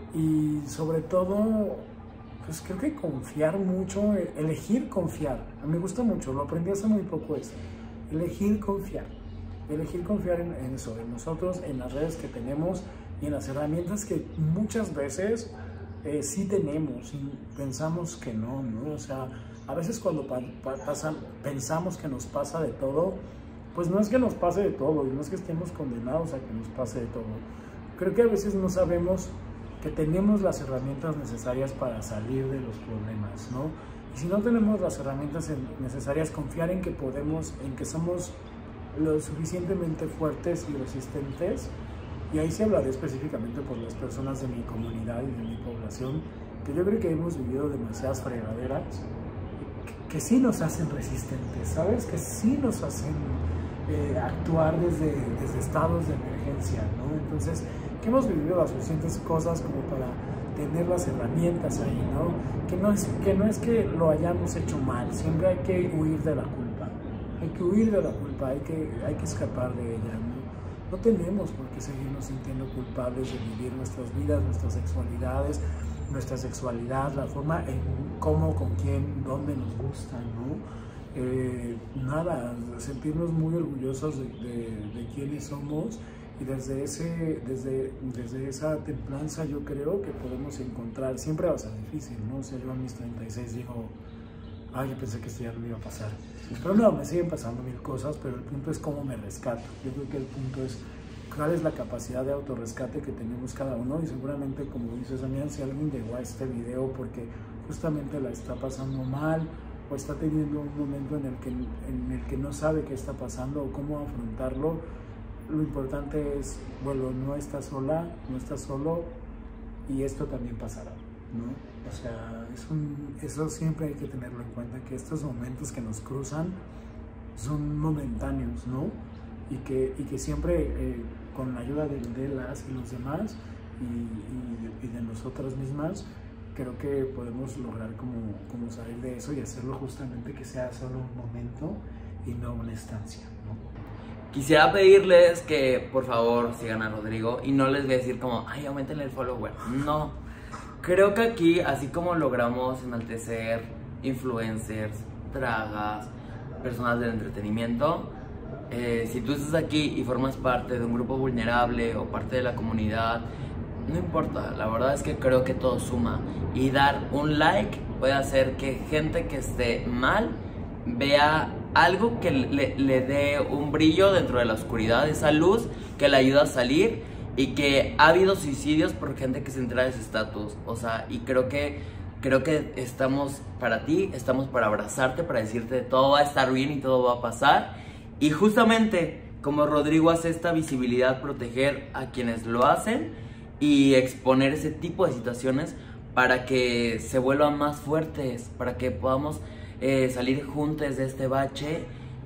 y sobre todo, pues creo que confiar mucho, elegir confiar. A mí me gusta mucho, lo aprendí hace muy poco eso, elegir confiar. Elegir confiar en, en eso, en nosotros, en las redes que tenemos y en las herramientas que muchas veces eh, sí tenemos y pensamos que no, ¿no? O sea, a veces cuando pa pa pasan, pensamos que nos pasa de todo, pues no es que nos pase de todo, y no es que estemos condenados a que nos pase de todo. Creo que a veces no sabemos que tenemos las herramientas necesarias para salir de los problemas, ¿no? Y si no tenemos las herramientas necesarias, confiar en que podemos, en que somos lo suficientemente fuertes y resistentes. Y ahí sí hablaré específicamente por las personas de mi comunidad y de mi población, que yo creo que hemos vivido demasiadas fregaderas que, que sí nos hacen resistentes, ¿sabes? Que sí nos hacen eh, actuar desde, desde estados de emergencia, ¿no? Entonces, que hemos vivido las suficientes cosas como para tener las herramientas ahí, ¿no? Que no es que, no es que lo hayamos hecho mal, siempre hay que huir de la culpa. Hay que huir de la culpa, hay que, hay que escapar de ella, ¿no? No tenemos por qué seguirnos sintiendo culpables de vivir nuestras vidas, nuestras sexualidades, nuestra sexualidad, la forma en cómo, con quién, dónde nos gusta, ¿no? Eh, nada, sentirnos muy orgullosos de, de, de quiénes somos, y desde, ese, desde, desde esa templanza yo creo que podemos encontrar, siempre va a ser difícil, ¿no? O sea, yo a mis treinta y seis digo, ay, yo pensé que esto ya no me iba a pasar. Pero no, me siguen pasando mil cosas, pero el punto es cómo me rescato. Yo creo que el punto es cuál es la capacidad de autorrescate que tenemos cada uno, y seguramente, como dices, Damián, si alguien llegó a este video porque justamente la está pasando mal o está teniendo un momento en el que, en el que no sabe qué está pasando o cómo afrontarlo, lo importante es, bueno, no estás sola, no estás solo, y esto también pasará, ¿no? O sea, es un, eso siempre hay que tenerlo en cuenta, que estos momentos que nos cruzan son momentáneos, ¿no? Y que, y que siempre eh, con la ayuda de, de las y los demás y, y, y de nosotras mismas, creo que podemos lograr como, como salir de eso y hacerlo justamente que sea solo un momento y no una estancia, ¿no? Quisiera pedirles que por favor sigan a Rodrigo, y no les voy a decir como, ay, aumentenle el follower, no. Creo que aquí, así como logramos enaltecer influencers, dragas, personas del entretenimiento, eh, si tú estás aquí y formas parte de un grupo vulnerable o parte de la comunidad, no importa, la verdad es que creo que todo suma, y dar un like puede hacer que gente que esté mal vea algo que le, le dé un brillo dentro de la oscuridad, esa luz que le ayuda a salir, y que ha habido suicidios por gente que se entera de ese estatus, o sea, y creo que creo que estamos para ti, estamos para abrazarte, para decirte todo va a estar bien y todo va a pasar, y justamente como Rodrigo hace esta visibilidad, proteger a quienes lo hacen, y exponer ese tipo de situaciones para que se vuelvan más fuertes, para que podamos eh, salir juntos de este bache.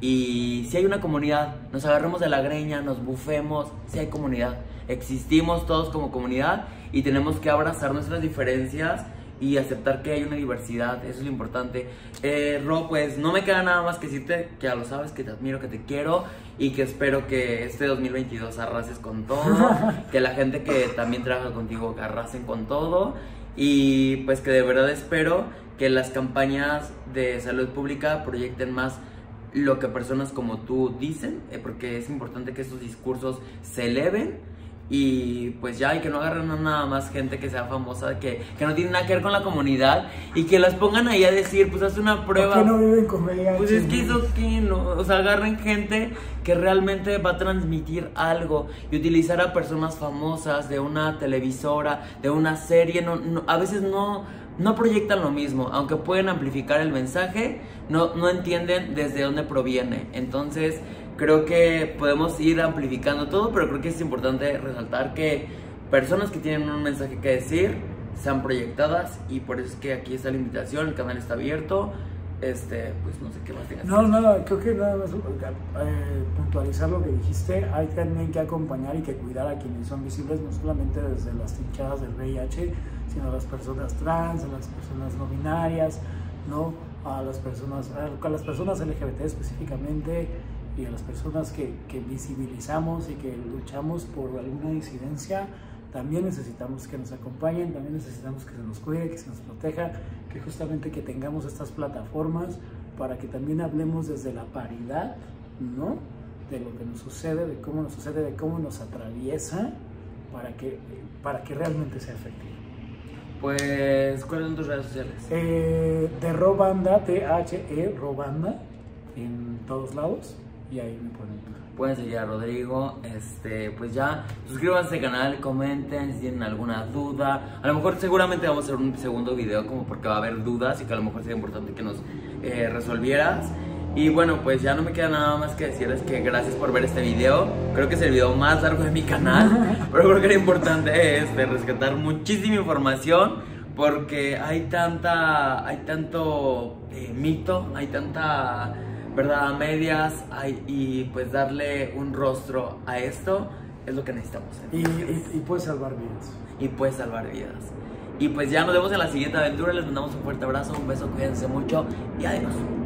Y si hay una comunidad, nos agarremos de la greña, nos bufemos, si hay comunidad, existimos todos como comunidad y tenemos que abrazar nuestras diferencias y aceptar que hay una diversidad, eso es lo importante. eh, Ro, pues no me queda nada más que decirte que ya lo sabes, que te admiro, que te quiero y que espero que este dos mil veintidós arrases con todo, que la gente que también trabaja contigo arrasen con todo y pues que de verdad espero que las campañas de salud pública proyecten más lo que personas como tú dicen, eh, porque es importante que estos discursos se eleven. Y pues ya, y que no agarren a nada más gente que sea famosa, que, que no tiene nada que ver con la comunidad y que las pongan ahí a decir, pues haz una prueba. ¿Por qué no viven con V I H? Pues es que hizo que no, o sea, agarren gente que realmente va a transmitir algo y utilizar a personas famosas de una televisora, de una serie, no, no, a veces no, no proyectan lo mismo, aunque pueden amplificar el mensaje, no, no entienden desde dónde proviene. Entonces creo que podemos ir amplificando todo, pero creo que es importante resaltar que personas que tienen un mensaje que decir sean proyectadas y por eso es que aquí está la invitación, el canal está abierto. Este, pues no sé qué más tengas. No, no, creo que nada más eh, puntualizar lo que dijiste, hay también que acompañar y que cuidar a quienes son visibles, no solamente desde las trinchadas del V I H, sino a las personas trans, a las personas no binarias, ¿no? A las personas, a las personas L G B T específicamente, y a las personas que, que visibilizamos y que luchamos por alguna disidencia. También necesitamos que nos acompañen, también necesitamos que se nos cuide, que se nos proteja, que justamente que tengamos estas plataformas para que también hablemos desde la paridad, ¿no? De lo que nos sucede, de cómo nos sucede, de cómo nos atraviesa, para que, para que realmente sea efectivo. Pues, ¿cuáles son tus redes sociales? Eh, de Robanda, T H E, Robanda, en todos lados, y ahí me pueden encontrar. Pueden seguir a Rodrigo, este, pues ya, suscríbanse al canal, comenten si tienen alguna duda. A lo mejor seguramente vamos a hacer un segundo video como porque va a haber dudas y que a lo mejor sería importante que nos eh, resolvieras. Y bueno, pues ya no me queda nada más que decirles que gracias por ver este video. Creo que es el video más largo de mi canal, pero creo que era importante este, rescatar muchísima información porque hay tanta, hay tanto eh, mito, hay tanta verdad a medias, hay, y pues darle un rostro a esto es lo que necesitamos. Y, y, y puede salvar vidas. Y puede salvar vidas. Y pues ya nos vemos en la siguiente aventura. Les mandamos un fuerte abrazo, un beso, cuídense mucho y adiós.